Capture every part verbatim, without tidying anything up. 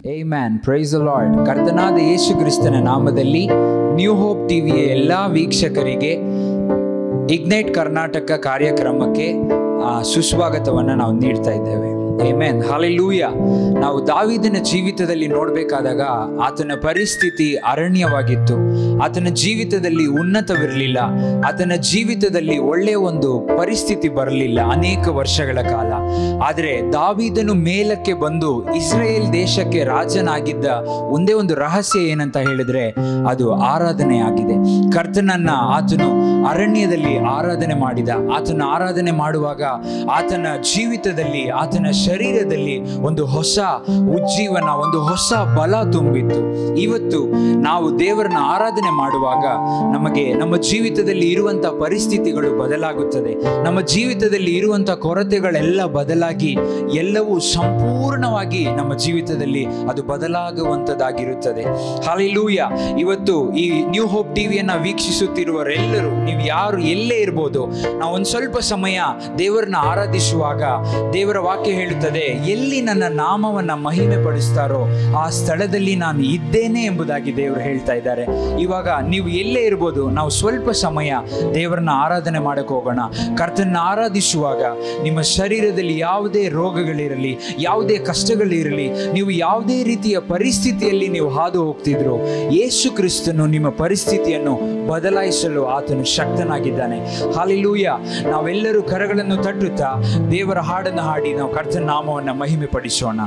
Amen. Price the lord. ಕರ್ತನಾದ ಯೇಸು ಕ್ರಿಸ್ತನ ನಾಮದಲ್ಲಿ ನ್ಯೂ ಹೋಪ್ ಟಿವಿಯ ಎಲ್ಲ ವೀಕ್ಷಕರಿಗೆ ಇಗ್ನೈಟ್ ಕರ್ನಾಟಕ ಕಾರ್ಯಕ್ರಮಕ್ಕೆ ಸುಸ್ವಾಗತವನ್ನು ನಾವು ನೀಡ್ತಾ ಇದ್ದೇವೆ. ಆಮೆನ್. ಹಲ್ಲೆಲೂಯ. ನಾವು ದಾವೀದನ ಜೀವಿತದಲ್ಲಿ ನೋಡಬೇಕಾದಾಗ ಆತನ ಪರಿಸ್ಥಿತಿ ಅರಣ್ಯವಾಗಿತ್ತು. ಆತನ ಜೀವಿತದಲ್ಲಿ ಉನ್ನತವಿರಲಿಲ್ಲ. ಆತನ ಜೀವಿತದಲ್ಲಿ ಒಳ್ಳೆಯ ಒಂದು ಪರಿಸ್ಥಿತಿ ಬರಲಿಲ್ಲ ಅನೇಕ ವರ್ಷಗಳ ಕಾಲ. ಆದರೆ ದಾವೀದನು ಮೇಲಕ್ಕೆ ಬಂದು ಇಸ್ರಾಯೇಲ್ ದೇಶಕ್ಕೆ ರಾಜನಾಗಿದ್ದ ಒಂದೇ ಒಂದು ರಹಸ್ಯ ಏನಂತ ಹೇಳಿದ್ರೆ ಅದು ಆರಾಧನೆ ಆಗಿದೆ. ಕರ್ತನನ್ನ ಆತನು ಅರಣ್ಯದಲ್ಲಿ ಆರಾಧನೆ ಮಾಡಿದ. ಆತನ ಆರಾಧನೆ ಮಾಡುವಾಗ ಆತನ ಜೀವಿತದಲ್ಲಿ, ಆತನ ಶರೀರದಲ್ಲಿ ಒಂದು ಹೊಸ ಉಜ್ಜೀವನ, ಒಂದು ಹೊಸ ಬಲ ತುಂಬಿತ್ತು. ಇವತ್ತು ನಾವು ದೇವರನ್ನ ಆರಾಧನೆ ಮಾಡುವಾಗ ನಮಗೆ ನಮ್ಮ ಜೀವಿತದಲ್ಲಿ ಇರುವಂತ ಪರಿಸ್ಥಿತಿಗಳು ಬದಲಾಗುತ್ತದೆ. ನಮ್ಮ ಜೀವಿತದಲ್ಲಿ ಇರುವಂತ ಕೊರತೆಗಳೆಲ್ಲ ಬದಲಾಗಿ ಎಲ್ಲವೂ ಸಂಪೂರ್ಣವಾಗಿ ನಮ್ಮ ಜೀವಿತದಲ್ಲಿ ಅದು ಬದಲಾಗುವಂತದ್ದಾಗಿರುತ್ತದೆ. ಹಲ್ಲೆಲೂಯ. ಇವತ್ತು ಈ ನ್ಯೂ ಹೋಪ್ ಟಿವಿಯನ್ನ ವೀಕ್ಷಿಸುತ್ತಿರುವವರೆಲ್ಲರೂ ನೀವು ಯಾರು ಎಲ್ಲೇ ಇರ್ಬೋದು, ನಾವು ಒಂದು ಸ್ವಲ್ಪ ಸಮಯ ದೇವರನ್ನ ಆರಾಧಿಸುವಾಗ ದೇವರ ವಾಕ್ಯ ಹೇಳುತ್ತದೆ, ಎಲ್ಲಿ ನನ್ನ ನಾಮವನ್ನ ಮಹಿಮೆ ಪಡಿಸ್ತಾರೋ ಆ ಸ್ಥಳದಲ್ಲಿ ನಾನು ಇದ್ದೇನೆ ಎಂಬುದಾಗಿ ದೇವರು ಹೇಳ್ತಾ ಇದ್ದಾರೆ. ಇವಾಗ ನೀವು ಎಲ್ಲೇ ಇರ್ಬೋದು, ನಾವು ಸ್ವಲ್ಪ ಸಮಯ ದೇವರನ್ನ ಆರಾಧನೆ ಮಾಡಕ್ಕೆ ಹೋಗೋಣ. ಕರ್ತನ ಆರಾಧಿಸುವಾಗ ನಿಮ್ಮ ಶರೀರದಲ್ಲಿ ಯಾವುದೇ ರೋಗಗಳಿರಲಿ, ಯಾವುದೇ ಕಷ್ಟಗಳಿರಲಿ, ನೀವು ಯಾವುದೇ ರೀತಿಯ ಪರಿಸ್ಥಿತಿಯಲ್ಲಿ ನೀವು ಹಾದು ಹೋಗ್ತಿದ್ರು, ಯೇಸು ಕ್ರಿಸ್ತನು ನಿಮ್ಮ ಪರಿಸ್ಥಿತಿಯನ್ನು ಬದಲಾಯಿಸಲು ಆತನು ಶಕ್ತನಾಗಿದ್ದಾನೆ. ಹಲ್ಲೆಲೂಯ. ನಾವೆಲ್ಲರೂ ಕರಗಳನ್ನು ತಟ್ಟುತ್ತಾ ದೇವರ ಹಾಡನ್ನು ಹಾಡಿ ನಾವು ಕರ್ತನ ನಾಮವನ್ನು ಮಹಿಮೆ ಪಡಿಸೋಣ.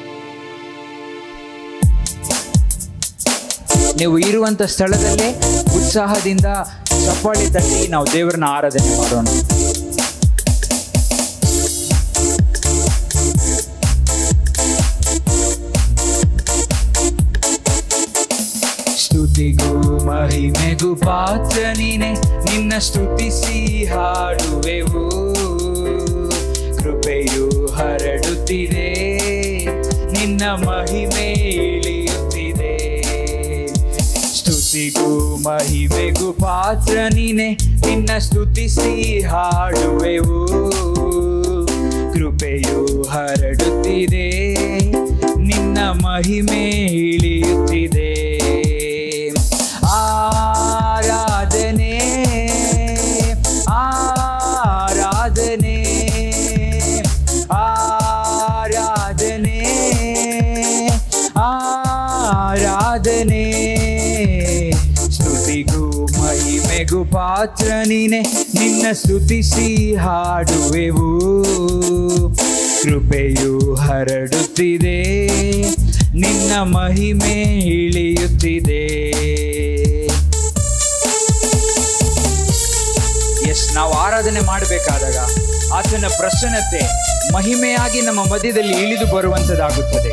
ನೀವು ಇರುವಂತ ಸ್ಥಳದಲ್ಲೇ ಉತ್ಸಾಹದಿಂದ ಚಪ್ಪಾಳೆ ತಟ್ಟಿ ನಾವು ದೇವರನ್ನ ಆರಾಧನೆ ಮಾಡೋಣ. ಸ್ತುತಿಗೂ ಮಹಿಮೆಗೂ ಪಾತ್ರ ನೀನೆ, ನಿನ್ನ ಸ್ತುತಿಸಿ ಹಾಡುವೆವು. ಕೃಪೆಯು ಹರಡುತ್ತಿದೆ, ನಿನ್ನ ಮಹಿಮೆ ಇಳಿಯುತ್ತಿದೆ. ಸ್ತುತಿಗೂ ಮಹಿಮೆಗೂ ಪಾತ್ರ ನೀನೆ, ನಿನ್ನ ಸ್ತುತಿಸಿ ಹಾಡುವೆವು. ಕೃಪೆಯು ಹರಡುತ್ತಿದೆ, ನಿನ್ನ ಮಹಿಮೆ ಇಳಿಯುತ್ತಿದೆ. ಆರಾಧನೆ ಆರಾಧನೆ ಆರಾಧನೆ ಆರಾಧನೆ. ಸ್ತುತಿಗೂ ಮಹಿಮೆಗೂ ಪಾತ್ರ ನೀನೆ, ನಿನ್ನ ಸ್ತುತಿಸಿ ಹಾಡುವೆವು. ಕೃಪೆಯು ಹರಡುತ್ತಿದೆ, ನಿನ್ನ ಮಹಿಮೆ ಇಳಿಯುತ್ತಿದೆ. ಎಸ್, ನಾವು ಆರಾಧನೆ ಮಾಡಬೇಕಾದಾಗ ಆತನ ಪ್ರಸನ್ನತೆ ಮಹಿಮೆಯಾಗಿ ನಮ್ಮ ಮಧ್ಯದಲ್ಲಿ ಇಳಿದು ಬರುವಂತದ್ದಾಗುತ್ತದೆ.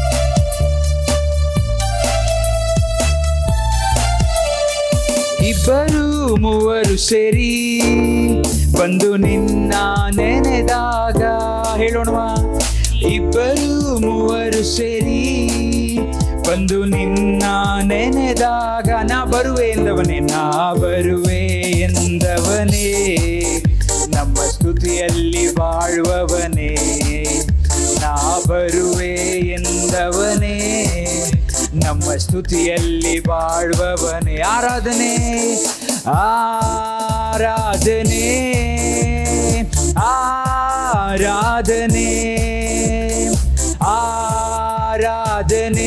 ಇಬ್ಬರು ಮೂವರು ಸೇರಿ ಬಂದು ನಿನ್ನ ನೆನೆದಾಗ, ಹೇಳೋಣವಾ? ಇಬ್ಬರು ಮೂವರು ಸೇರಿ ಬಂದು ನಿನ್ನ ನೆನೆದಾಗ, ನಾ ಬರುವೆ ಎಂದವನೇ, ನಾ ಬರುವೆ ಎಂದವನೇ, ನಮ್ಮ ಸ್ತುತಿಯಲ್ಲಿ ಬಾಳುವವನೇ. ನಾ ಬರುವೆ ಎಂದವನೇ, ನಮ್ಮ ಸ್ತುತಿಯಲ್ಲಿ ಬಾಳುವವನೇ. ಆರಾಧನೆ ಆರಾಧನೆ ಆರಾಧನೆ ಆರಾಧನೆ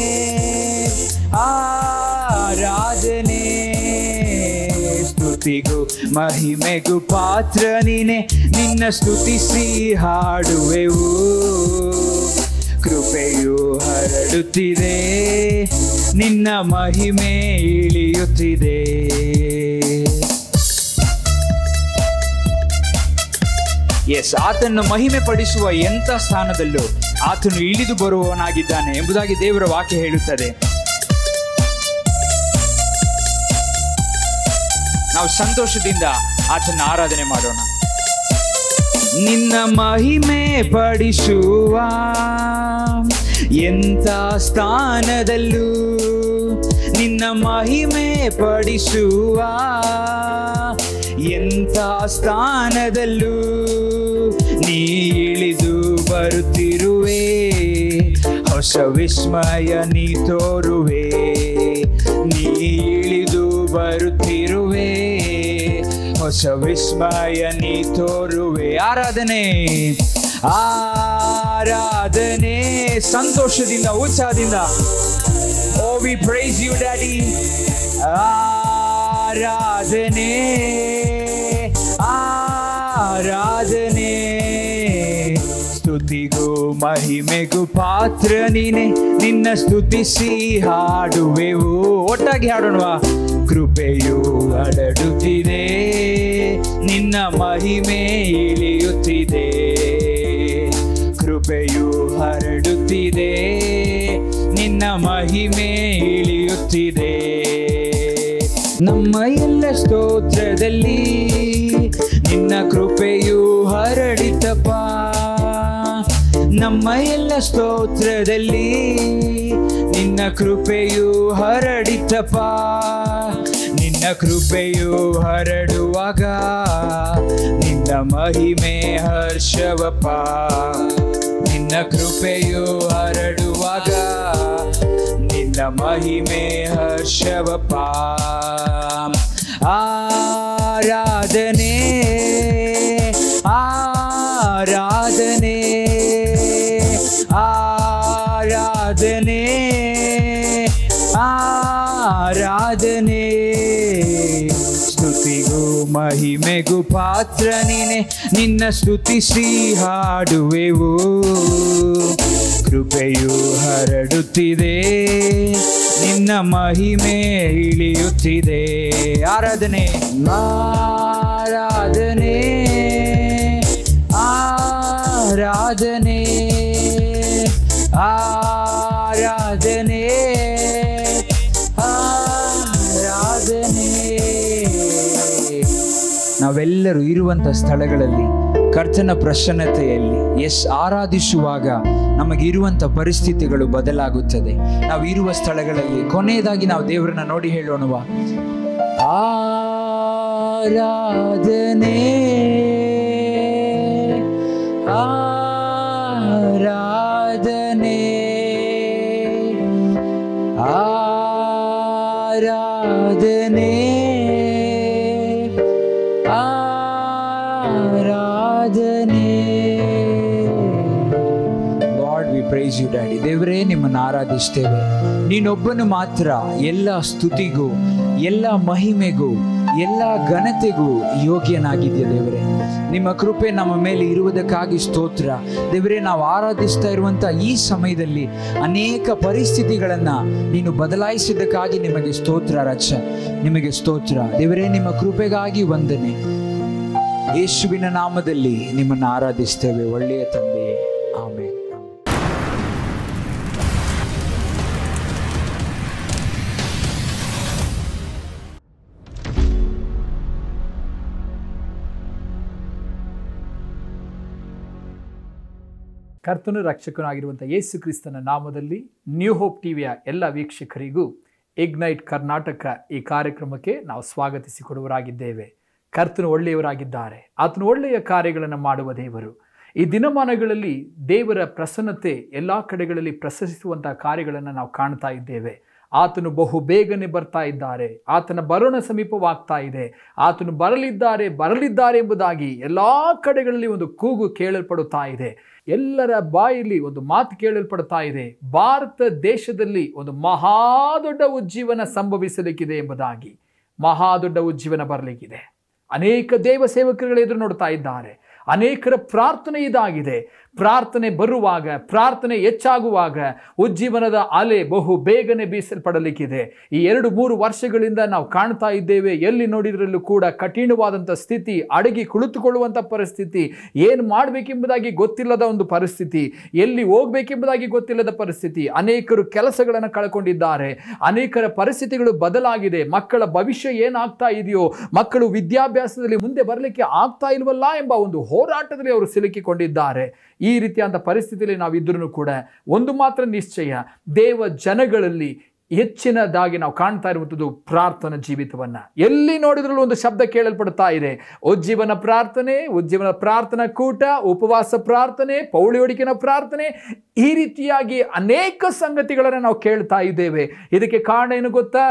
ಆರಾಧನೆ. ಸ್ತುತಿಗೂ ಮಹಿಮೆಗೂ ಪಾತ್ರ ನೀನೆ, ನಿನ್ನ ಸ್ತುತಿಸಿ ಹಾಡುವೆವು. ಕೃಪೆಯು ಹರಡುತ್ತಿದೆ, ನಿನ್ನ ಮಹಿಮೆ ಇಳಿಯುತ್ತಿದೆ. ಎಸ್, ಆತನ್ನು ಮಹಿಮೆ ಪಡಿಸುವ ಎಂಥ ಸ್ಥಾನದಲ್ಲೂ ಆತನು ಇಳಿದು ಬರುವವನಾಗಿದ್ದಾನೆ ಎಂಬುದಾಗಿ ದೇವರ ವಾಕ್ಯ ಹೇಳುತ್ತದೆ. ನಾವು ಸಂತೋಷದಿಂದ ಆತನ ಆರಾಧನೆ ಮಾಡೋಣ. ನಿನ್ನ ಮಹಿಮೆ ಪಡಿಸುವ ಎಂಥ ಸ್ಥಾನದಲ್ಲೂ, ನಿನ್ನ ಮಹಿಮೆ ಪಡಿಸುವ ಎಂಥ ಸ್ಥಾನದಲ್ಲೂ ನೀ ಇಳಿದು ಬರುತ್ತಿರುವೆ. ಹೊಸ ವಿಸ್ಮಯ ನೀ ತೋರುವೆ, ನೀ ಇಳಿದು ಬರುತ್ತಿರುವೆ, ಹೊಸ ವಿಸ್ಮಯ ನೀ ತೋರುವೆ. ಆರಾಧನೆ ಆರಾಧನೆ ಸಂತೋಷದಿಂದ ಉತ್ಸಾಹದಿಂದ. Oh we praise you daddy. ಆರಾಧನೆ ಆರಾಧನೆ ಸ್ತುತಿಗೂ ಮಹಿಮೆಗೂ ಪಾತ್ರ ನೀನೆ, ನಿನ್ನ ಸ್ತುತಿಸಿ ಹಾಡುವೆವು. ಒಟ್ಟಾಗಿ ಹಾಡೋಣವಾ? ಕೃಪೆಯು ಹರಡುತ್ತಿದೆ, ನಿನ್ನ ಮಹಿಮೆ ಇಳಿಯುತ್ತಿದೆ, ಕೃಪೆಯು ಹರಡುತ್ತಿದೆ, ನಿನ್ನ ಮಹಿಮೆ ಇಳಿಯುತ್ತಿದೆ. ನಮ್ಮ ಎಲ್ಲ ಸ್ತೋತ್ರದಲ್ಲಿ ನಿನ್ನ ಕೃಪೆಯು ಹರಡಿತಪ್ಪ, ನಮ್ಮ ಎಲ್ಲ ಸ್ತೋತ್ರದಲ್ಲಿ ನಿನ್ನ ಕೃಪೆಯು ಹರಡಿತಪ್ಪ. ನಿನ್ನ ಕೃಪೆಯು ಹರಡುವಾಗ ನಿನ್ನ ಮಹಿಮೆ ಹರ್ಷವಪ್ಪ, ನಿನ್ನ ಕೃಪೆಯು ಹರಡುವಾಗ ನಿನ್ನ ಮಹಿಮೆ ಹರ್ಷವಪ್ಪ. ಆರಾಧನೆ ಆರಾಧನೆ ಆರಾಧನೆ ಆರಾಧನೆ ಸ್ತುತಿಗೂ ಮಹಿಮೆಗೂ ಪಾತ್ರ ನೀನೆ, ನಿನ್ನ ಸ್ತುತಿಸಿ ಹಾಡುವೆವು. ಕೃಪೆಯು ಹರಡುತ್ತಿದೆ, ನಿನ್ನ ಮಹಿಮೆ ಇಳಿಯುತ್ತಿದೆ. ಆರಾಧನೆ ಆರಾಧನೆ ಆರಾಧನೆ ಆರಾಧನೆ ಆರಾಧನೆ. ನಾವೆಲ್ಲರೂ ಇರುವಂಥ ಸ್ಥಳಗಳಲ್ಲಿ ಕರ್ತನ ಪ್ರಸನ್ನತೆಯಲ್ಲಿ ಎಸ್ ಆರಾಧಿಸುವಾಗ ನಮಗಿರುವಂಥ ಪರಿಸ್ಥಿತಿಗಳು ಬದಲಾಗುತ್ತದೆ. ನಾವು ಇರುವ ಸ್ಥಳಗಳಲ್ಲಿ ಕೊನೆಯದಾಗಿ ನಾವು ದೇವರನ್ನ ನೋಡಿ ಹೇಳೋಣವಾ? ಆರಾಧನೆ ಆರಾಧನೆ ಆರಾಧನೆ ಆರಾಧನೆ. Lord we praise you daddy. ದೇವರೇ, ನಿಮ್ಮನ್ನು ಆರಾಧಿಸ್ತೇವೆ. ನೀನೊಬ್ಬನು ಮಾತ್ರ ಎಲ್ಲ ಸ್ತುತಿಗೂ ಎಲ್ಲ ಮಹಿಮೆಗೂ ಎಲ್ಲ ಘನತೆಗೂ ಯೋಗ್ಯನಾಗಿದ್ಯಾ ದೇವರೇ. ನಿಮ್ಮ ಕೃಪೆ ನಮ್ಮ ಮೇಲೆ ಇರುವುದಕ್ಕಾಗಿ ಸ್ತೋತ್ರ ದೇವರೇ. ನಾವು ಆರಾಧಿಸ್ತಾ ಇರುವಂಥ ಈ ಸಮಯದಲ್ಲಿ ಅನೇಕ ಪರಿಸ್ಥಿತಿಗಳನ್ನು ನೀನು ಬದಲಾಯಿಸಿದ್ದಕ್ಕಾಗಿ ನಿಮಗೆ ಸ್ತೋತ್ರ ರಚ, ನಿಮಗೆ ಸ್ತೋತ್ರ ದೇವರೇ. ನಿಮ್ಮ ಕೃಪೆಗಾಗಿ ವಂದನೆ. ಯೇಸುವಿನ ನಾಮದಲ್ಲಿ ನಿಮ್ಮನ್ನು ಆರಾಧಿಸ್ತೇವೆ ಒಳ್ಳೆಯ ತಂದೆಯೇ, ಆಮೆನ್. ಕರ್ತನು ರಕ್ಷಕನಾಗಿರುವಂಥ ಯೇಸು ಕ್ರಿಸ್ತನ ನಾಮದಲ್ಲಿ ನ್ಯೂ ಹೋಪ್ ಟಿವಿಯ ಎಲ್ಲ ವೀಕ್ಷಕರಿಗೂ ಇಗ್ನೈಟ್ ಕರ್ನಾಟಕ ಈ ಕಾರ್ಯಕ್ರಮಕ್ಕೆ ನಾವು ಸ್ವಾಗತಿಸಿಕೊಡುವರಾಗಿದ್ದೇವೆ. ಕರ್ತನು ಒಳ್ಳೆಯವರಾಗಿದ್ದಾರೆ, ಆತನು ಒಳ್ಳೆಯ ಕಾರ್ಯಗಳನ್ನು ಮಾಡುವ ದೇವರು. ಈ ದಿನಮಾನಗಳಲ್ಲಿ ದೇವರ ಪ್ರಸನ್ನತೆ ಎಲ್ಲ ಕಡೆಗಳಲ್ಲಿ ಪ್ರಸರಿಸುವಂಥ ಕಾರ್ಯಗಳನ್ನು ನಾವು ಕಾಣ್ತಾ ಇದ್ದೇವೆ. ಆತನು ಬಹು ಬೇಗನೆ ಬರ್ತಾ ಇದ್ದಾರೆ, ಆತನ ಬರೋಣ ಸಮೀಪವಾಗ್ತಾ ಇದೆ, ಆತನು ಬರಲಿದ್ದಾರೆ ಬರಲಿದ್ದಾರೆ ಎಂಬುದಾಗಿ ಎಲ್ಲ ಕಡೆಗಳಲ್ಲಿ ಒಂದು ಕೂಗು ಕೇಳಲ್ಪಡುತ್ತಾ ಇದೆ. ಎಲ್ಲರ ಬಾಯಲ್ಲಿ ಒಂದು ಮಾತು ಕೇಳಲ್ಪಡ್ತಾ ಇದೆ, ಭಾರತ ದೇಶದಲ್ಲಿ ಒಂದು ಮಹಾದೊಡ್ಡ ಉಜ್ಜೀವನ ಸಂಭವಿಸಲಿಕ್ಕಿದೆ ಎಂಬುದಾಗಿ. ಮಹಾದೊಡ್ಡ ಉಜ್ಜೀವನ ಬರಲಿಕ್ಕಿದೆ. ಅನೇಕ ದೇವ ಸೇವಕರುಗಳು ಎದುರು ನೋಡ್ತಾ ಇದ್ದಾರೆ. ಅನೇಕರ ಪ್ರಾರ್ಥನೆ ಇದಾಗಿದೆ. ಪ್ರಾರ್ಥನೆ ಬರುವಾಗ, ಪ್ರಾರ್ಥನೆ ಹೆಚ್ಚಾಗುವಾಗ ಉಜ್ಜೀವನದ ಅಲೆ ಬಹು ಬೇಗನೆ ಬೀಸಲ್ಪಡಲಿಕ್ಕಿದೆ. ಈ ಎರಡು ಮೂರು ವರ್ಷಗಳಿಂದ ನಾವು ಕಾಣ್ತಾ ಇದ್ದೇವೆ, ಎಲ್ಲಿ ನೋಡಿದ್ರಲ್ಲೂ ಕೂಡ ಕಠಿಣವಾದಂಥ ಸ್ಥಿತಿ, ಅಡಗಿ ಕುಳಿತುಕೊಳ್ಳುವಂಥ ಪರಿಸ್ಥಿತಿ, ಏನು ಮಾಡಬೇಕೆಂಬುದಾಗಿ ಗೊತ್ತಿಲ್ಲದ ಒಂದು ಪರಿಸ್ಥಿತಿ, ಎಲ್ಲಿ ಹೋಗ್ಬೇಕೆಂಬುದಾಗಿ ಗೊತ್ತಿಲ್ಲದ ಪರಿಸ್ಥಿತಿ. ಅನೇಕರು ಕೆಲಸಗಳನ್ನು ಕಳ್ಕೊಂಡಿದ್ದಾರೆ, ಅನೇಕರ ಪರಿಸ್ಥಿತಿಗಳು ಬದಲಾಗಿದೆ. ಮಕ್ಕಳ ಭವಿಷ್ಯ ಏನಾಗ್ತಾ ಇದೆಯೋ, ಮಕ್ಕಳು ವಿದ್ಯಾಭ್ಯಾಸದಲ್ಲಿ ಮುಂದೆ ಬರಲಿಕ್ಕೆ ಆಗ್ತಾ ಇಲ್ವಲ್ಲ ಎಂಬ ಒಂದು ಹೋರಾಟದಲ್ಲಿ ಅವರು ಸಿಲುಕಿಕೊಂಡಿದ್ದಾರೆ. ಈ ರೀತಿಯಾದ ಪರಿಸ್ಥಿತಿಯಲ್ಲಿ ನಾವಿದ್ರೂ ಕೂಡ ಒಂದು ಮಾತ್ರ ನಿಶ್ಚಯ, ದೇವ ಜನಗಳಲ್ಲಿ ಹೆಚ್ಚಿನದಾಗಿ ನಾವು ಕಾಣ್ತಾ ಇರುವಂಥದ್ದು ಪ್ರಾರ್ಥನಾ ಜೀವಿತವನ್ನ. ಎಲ್ಲಿ ನೋಡಿದ್ರೂ ಒಂದು ಶಬ್ದ ಕೇಳಲ್ಪಡ್ತಾ ಇದೆ, ಉಜ್ಜೀವನ ಪ್ರಾರ್ಥನೆ, ಉಜ್ಜೀವನ ಪ್ರಾರ್ಥನಾ ಕೂಟ, ಉಪವಾಸ ಪ್ರಾರ್ಥನೆ, ಪೌಳಿಯೊಡಿಕಿನ ಪ್ರಾರ್ಥನೆ, ಈ ರೀತಿಯಾಗಿ ಅನೇಕ ಸಂಗತಿಗಳನ್ನು ನಾವು ಕೇಳ್ತಾ ಇದ್ದೇವೆ. ಇದಕ್ಕೆ ಕಾರಣ ಏನು ಗೊತ್ತಾ?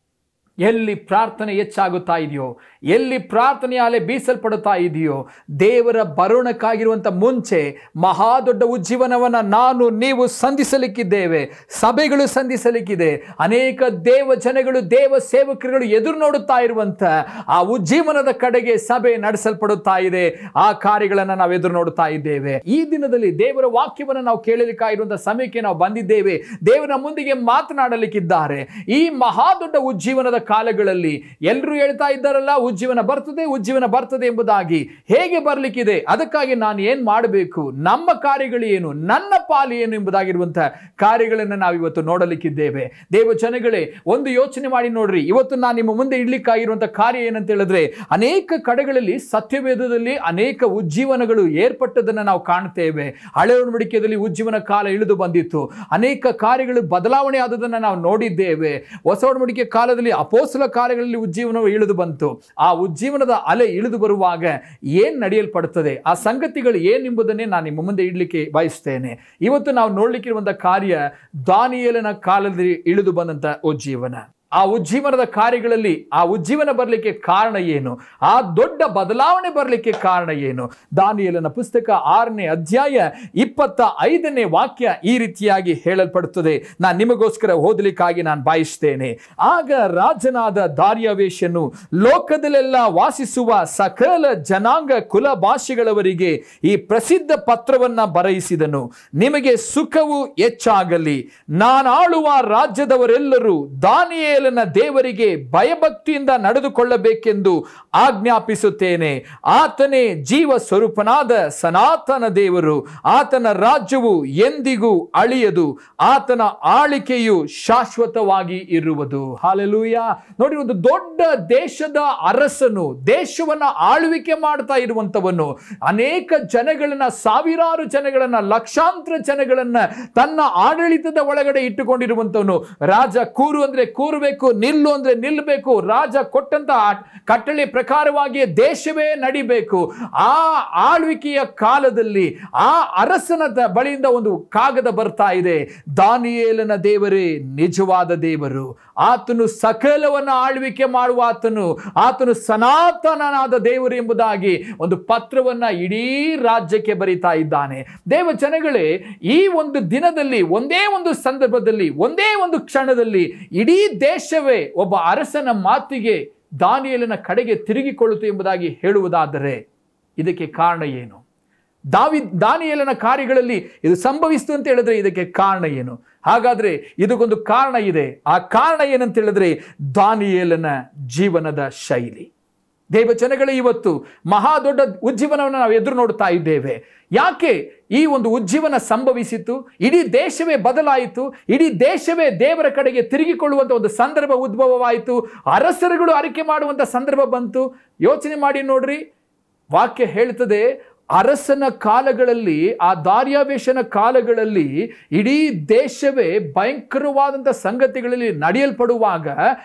ಎಲ್ಲಿ ಪ್ರಾರ್ಥನೆ ಹೆಚ್ಚಾಗುತ್ತಾ ಇದೆಯೋ, ಎಲ್ಲಿ ಪ್ರಾರ್ಥನೆಯ ಅಲೆ ಬೀಸಲ್ಪಡುತ್ತಾ ಇದೆಯೋ, ದೇವರ ಬರೋಣಕ್ಕಾಗಿರುವಂಥ ಮುಂಚೆ ಮಹಾ ದೊಡ್ಡ ಉಜ್ಜೀವನವನ್ನು ನಾನು ನೀವು ಸಂಧಿಸಲಿಕ್ಕಿದ್ದೇವೆ, ಸಭೆಗಳು ಸಂಧಿಸಲಿಕ್ಕಿದೆ. ಅನೇಕ ದೇವ ಜನಗಳು, ದೇವ ಸೇವಕರುಗಳು ಎದುರು ನೋಡುತ್ತಾ ಇರುವಂಥ ಆ ಉಜ್ಜೀವನದ ಕಡೆಗೆ ಸಭೆ ನಡೆಸಲ್ಪಡುತ್ತಾ ಇದೆ. ಆ ಕಾರ್ಯಗಳನ್ನು ನಾವು ಎದುರು ನೋಡುತ್ತಾ ಇದ್ದೇವೆ. ಈ ದಿನದಲ್ಲಿ ದೇವರ ವಾಕ್ಯವನ್ನು ನಾವು ಕೇಳಲಿಕ್ಕಾಗಿರುವಂಥ ಸಮಯಕ್ಕೆ ನಾವು ಬಂದಿದ್ದೇವೆ. ದೇವರ ಮುಂದಿಗೆ ಮಾತನಾಡಲಿಕ್ಕಿದ್ದಾರೆ. ಈ ಮಹಾ ದೊಡ್ಡ ಉಜ್ಜೀವನದ ಕಾಲಗಳಲ್ಲಿ ಎಲ್ಲರೂ ಹೇಳ್ತಾ ಇದ್ದಾರಲ್ಲ, ಉಜ್ಜೀವನ ಬರ್ತದೆ, ಉಜ್ಜೀವನ ಬರ್ತದೆ ಎಂಬುದಾಗಿ. ಹೇಗೆ ಬರ್ಲಿಕ್ಕಿದೆ? ಅದಕ್ಕಾಗಿ ನಾನು ಏನ್ ಮಾಡಬೇಕು, ನಮ್ಮ ಕಾರ್ಯಗಳು ಏನು, ನನ್ನ ಪಾಲು ಏನು ಎಂಬುದಾಗಿರುವಂತಹ ಕಾರ್ಯಗಳನ್ನು ನಾವು ಇವತ್ತು ನೋಡಲಿಕ್ಕಿದ್ದೇವೆ. ದೇವ ಜನಗಳೇ, ಒಂದು ಯೋಚನೆ ಮಾಡಿ ನೋಡ್ರಿ. ಇವತ್ತು ನಾನು ನಿಮ್ಮ ಮುಂದೆ ಇಡ್ಲಿಕ್ಕಾಗಿರುವಂತಹ ಕಾರ್ಯ ಏನಂತ ಹೇಳಿದ್ರೆ, ಅನೇಕ ಕಡೆಗಳಲ್ಲಿ ಸತ್ಯವೇದದಲ್ಲಿ ಅನೇಕ ಉಜ್ಜೀವನಗಳು ಏರ್ಪಟ್ಟದನ್ನು ನಾವು ಕಾಣ್ತೇವೆ. ಹಳೆ ಒಡಂಬಡಿಕೆಯಲ್ಲಿ ಉಜ್ಜೀವನ ಕಾಲ ಇಳಿದು ಬಂದಿತ್ತು. ಅನೇಕ ಕಾರ್ಯಗಳು ಬದಲಾವಣೆ ಆದದನ್ನು ನಾವು ನೋಡಿದ್ದೇವೆ. ಹೊಸ ಒಡಂಬಡಿಕೆ ಕಾಲದಲ್ಲಿ ಅಪೋಸ್ತಲ ಕಾರ್ಯಗಳಲ್ಲಿ ಉಜ್ಜೀವನವು ಇಳಿದು ಬಂತು. ಆ ಉಜ್ಜೀವನದ ಅಲೆ ಇಳಿದು ಬರುವಾಗ ಏನ್ ನಡೆಯಲ್ಪಡುತ್ತದೆ, ಆ ಸಂಗತಿಗಳು ಏನೆಂಬುದನ್ನೇ ನಾನು ನಿಮ್ಮ ಮುಂದೆ ಇಡ್ಲಿಕ್ಕೆ ಬಯಸ್ತೇನೆ. ಇವತ್ತು ನಾವು ನೋಡ್ಲಿಕ್ಕಿರುವಂತಹ ಕಾರ್ಯ ದಾನಿಯೇಲನ ಕಾಲದಲ್ಲಿ ಇಳಿದು ಬಂದಂತ ಉಜ್ಜೀವನ. ಆ ಉಜ್ಜೀವನದ ಕಾರ್ಯಗಳಲ್ಲಿ ಆ ಉಜ್ಜೀವನ ಬರಲಿಕ್ಕೆ ಕಾರಣ ಏನು, ಆ ದೊಡ್ಡ ಬದಲಾವಣೆ ಬರಲಿಕ್ಕೆ ಕಾರಣ ಏನು? ದಾನಿಯೇಲನ ಪುಸ್ತಕ ಆರನೇ ಅಧ್ಯಾಯ ಇಪ್ಪತ್ತ ಐದನೇ ವಾಕ್ಯ ಈ ರೀತಿಯಾಗಿ ಹೇಳಲ್ಪಡುತ್ತದೆ. ನಾನು ನಿಮಗೋಸ್ಕರ ಓದಲಿಕ್ಕಾಗಿ ನಾನು ಬಯಸ್ತೇನೆ. ಆಗ ರಾಜನಾದ ದಾರ್ಯಾವೇಶನು ಲೋಕದಲ್ಲೆಲ್ಲ ವಾಸಿಸುವ ಸಕಲ ಜನಾಂಗ ಕುಲ ಭಾಷೆಗಳವರಿಗೆ ಈ ಪ್ರಸಿದ್ಧ ಪತ್ರವನ್ನ ಬರೆಯಿಸಿದನು. ನಿಮಗೆ ಸುಖವು ಹೆಚ್ಚಾಗಲಿ. ನಾನಾಳುವ ರಾಜ್ಯದವರೆಲ್ಲರೂ ದಾನಿಯೇಲ ದೇವರಿಗೆ ಭಯಭಕ್ತಿಯಿಂದ ನಡೆದುಕೊಳ್ಳಬೇಕೆಂದು ಆಜ್ಞಾಪಿಸುತ್ತೇನೆ. ಆತನೇ ಜೀವ ಸ್ವರೂಪನಾದ ಸನಾತನ ದೇವರು. ಆತನ ರಾಜ್ಯವು ಎಂದಿಗೂ ಅಳಿಯದು. ಆತನ ಆಳಿಕೆಯು ಶಾಶ್ವತವಾಗಿ ಇರುವುದು. ಹಾಲೆಲೂಯಾ. ನೋಡಿ, ಒಂದು ದೊಡ್ಡ ದೇಶದ ಅರಸನು, ದೇಶವನ್ನ ಆಳ್ವಿಕೆ ಮಾಡ್ತಾ ಇರುವಂತವನು, ಅನೇಕ ಜನಗಳನ್ನ, ಸಾವಿರಾರು ಜನಗಳನ್ನ, ಲಕ್ಷಾಂತರ ಜನಗಳನ್ನ ತನ್ನ ಆಡಳಿತದ ಒಳಗಡೆ ಇಟ್ಟುಕೊಂಡಿರುವಂತವನು. ರಾಜ ಕೂರು ಅಂದ್ರೆ ಕೂರು, ನಿಲ್ಲು ಅಂದ್ರೆ ನಿಲ್ಲಬೇಕು. ರಾಜ ಕೊಟ್ಟಂತ ಕಟ್ಟಳೆ ಪ್ರಕಾರವಾಗಿ ದೇಶವೇ ನಡಿಬೇಕು. ಆ ಆಳ್ವಿಕೆಯ ಕಾಲದಲ್ಲಿ ಆ ಅರಸನ ಬಳಿಯಿಂದ ಒಂದು ಕಾಗದ ಬರ್ತಾ ಇದೆ. ದಾನಿಯೇಲನ ದೇವರೇ ನಿಜವಾದ ದೇವರು. ಆತನು ಸಕಲವನ್ನ ಆಳ್ವಿಕೆ ಮಾಡುವ ಆತನು, ಆತನು ಸನಾತನನಾದ ದೇವರು ಎಂಬುದಾಗಿ ಒಂದು ಪತ್ರವನ್ನ ಇಡೀ ರಾಜ್ಯಕ್ಕೆ ಬರೀತಾ ಇದ್ದಾನೆ. ದೇವ ಜನಗಳೇ, ಈ ಒಂದು ದಿನದಲ್ಲಿ, ಒಂದೇ ಒಂದು ಸಂದರ್ಭದಲ್ಲಿ, ಒಂದೇ ಒಂದು ಕ್ಷಣದಲ್ಲಿ ಇಡೀ ದೇಶವೇ ಒಬ್ಬ ಅರಸನ ಮಾತಿಗೆ ದಾನಿಯೇಲನ ಕಡೆಗೆ ತಿರುಗಿಕೊಳ್ಳುತ್ತೆ ಎಂಬುದಾಗಿ ಹೇಳುವುದಾದರೆ ಇದಕ್ಕೆ ಕಾರಣ ಏನು? ದಾವಿ ದಾನಿಯೇಲನ ಕಾರ್ಯಗಳಲ್ಲಿ ಇದು ಸಂಭವಿಸಿತು ಅಂತ ಹೇಳಿದ್ರೆ ಇದಕ್ಕೆ ಕಾರಣ ಏನು? ಹಾಗಾದ್ರೆ ಇದಕ್ಕೊಂದು ಕಾರಣ ಇದೆ. ಆ ಕಾರಣ ಏನಂತ ಹೇಳಿದ್ರೆ ದಾನಿಯೇಲನ ಜೀವನದ ಶೈಲಿ. ದೇವ ಜನಗಳೇ, ಇವತ್ತು ಮಹಾ ದೊಡ್ಡ ಉಜ್ಜೀವನವನ್ನು ನಾವು ಎದುರು ನೋಡ್ತಾ ಇದ್ದೇವೆ. ಯಾಕೆ ಈ ಒಂದು ಉಜ್ಜೀವನ ಸಂಭವಿಸಿತು? ಇಡೀ ದೇಶವೇ ಬದಲಾಯಿತು. ಇಡೀ ದೇಶವೇ ದೇವರ ಕಡೆಗೆ ತಿರುಗಿಕೊಳ್ಳುವಂಥ ಒಂದು ಸಂದರ್ಭ ಉದ್ಭವವಾಯಿತು. ಅರಸರುಗಳು ಅರಿಕೆ ಮಾಡುವಂಥ ಸಂದರ್ಭ ಬಂತು. ಯೋಚನೆ ಮಾಡಿ ನೋಡ್ರಿ, ವಾಕ್ಯ ಹೇಳ್ತದೆ, ಅರಸನ ಕಾಲಗಳಲ್ಲಿ, ಆ ದಾರ್ಯಾವೇಶನ ಕಾಲಗಳಲ್ಲಿ ಇಡೀ ದೇಶವೇ ಭಯಂಕರವಾದಂಥ ಸಂಗತಿಗಳಲ್ಲಿ ನಡೆಯಲ್ಪಡುವಾಗ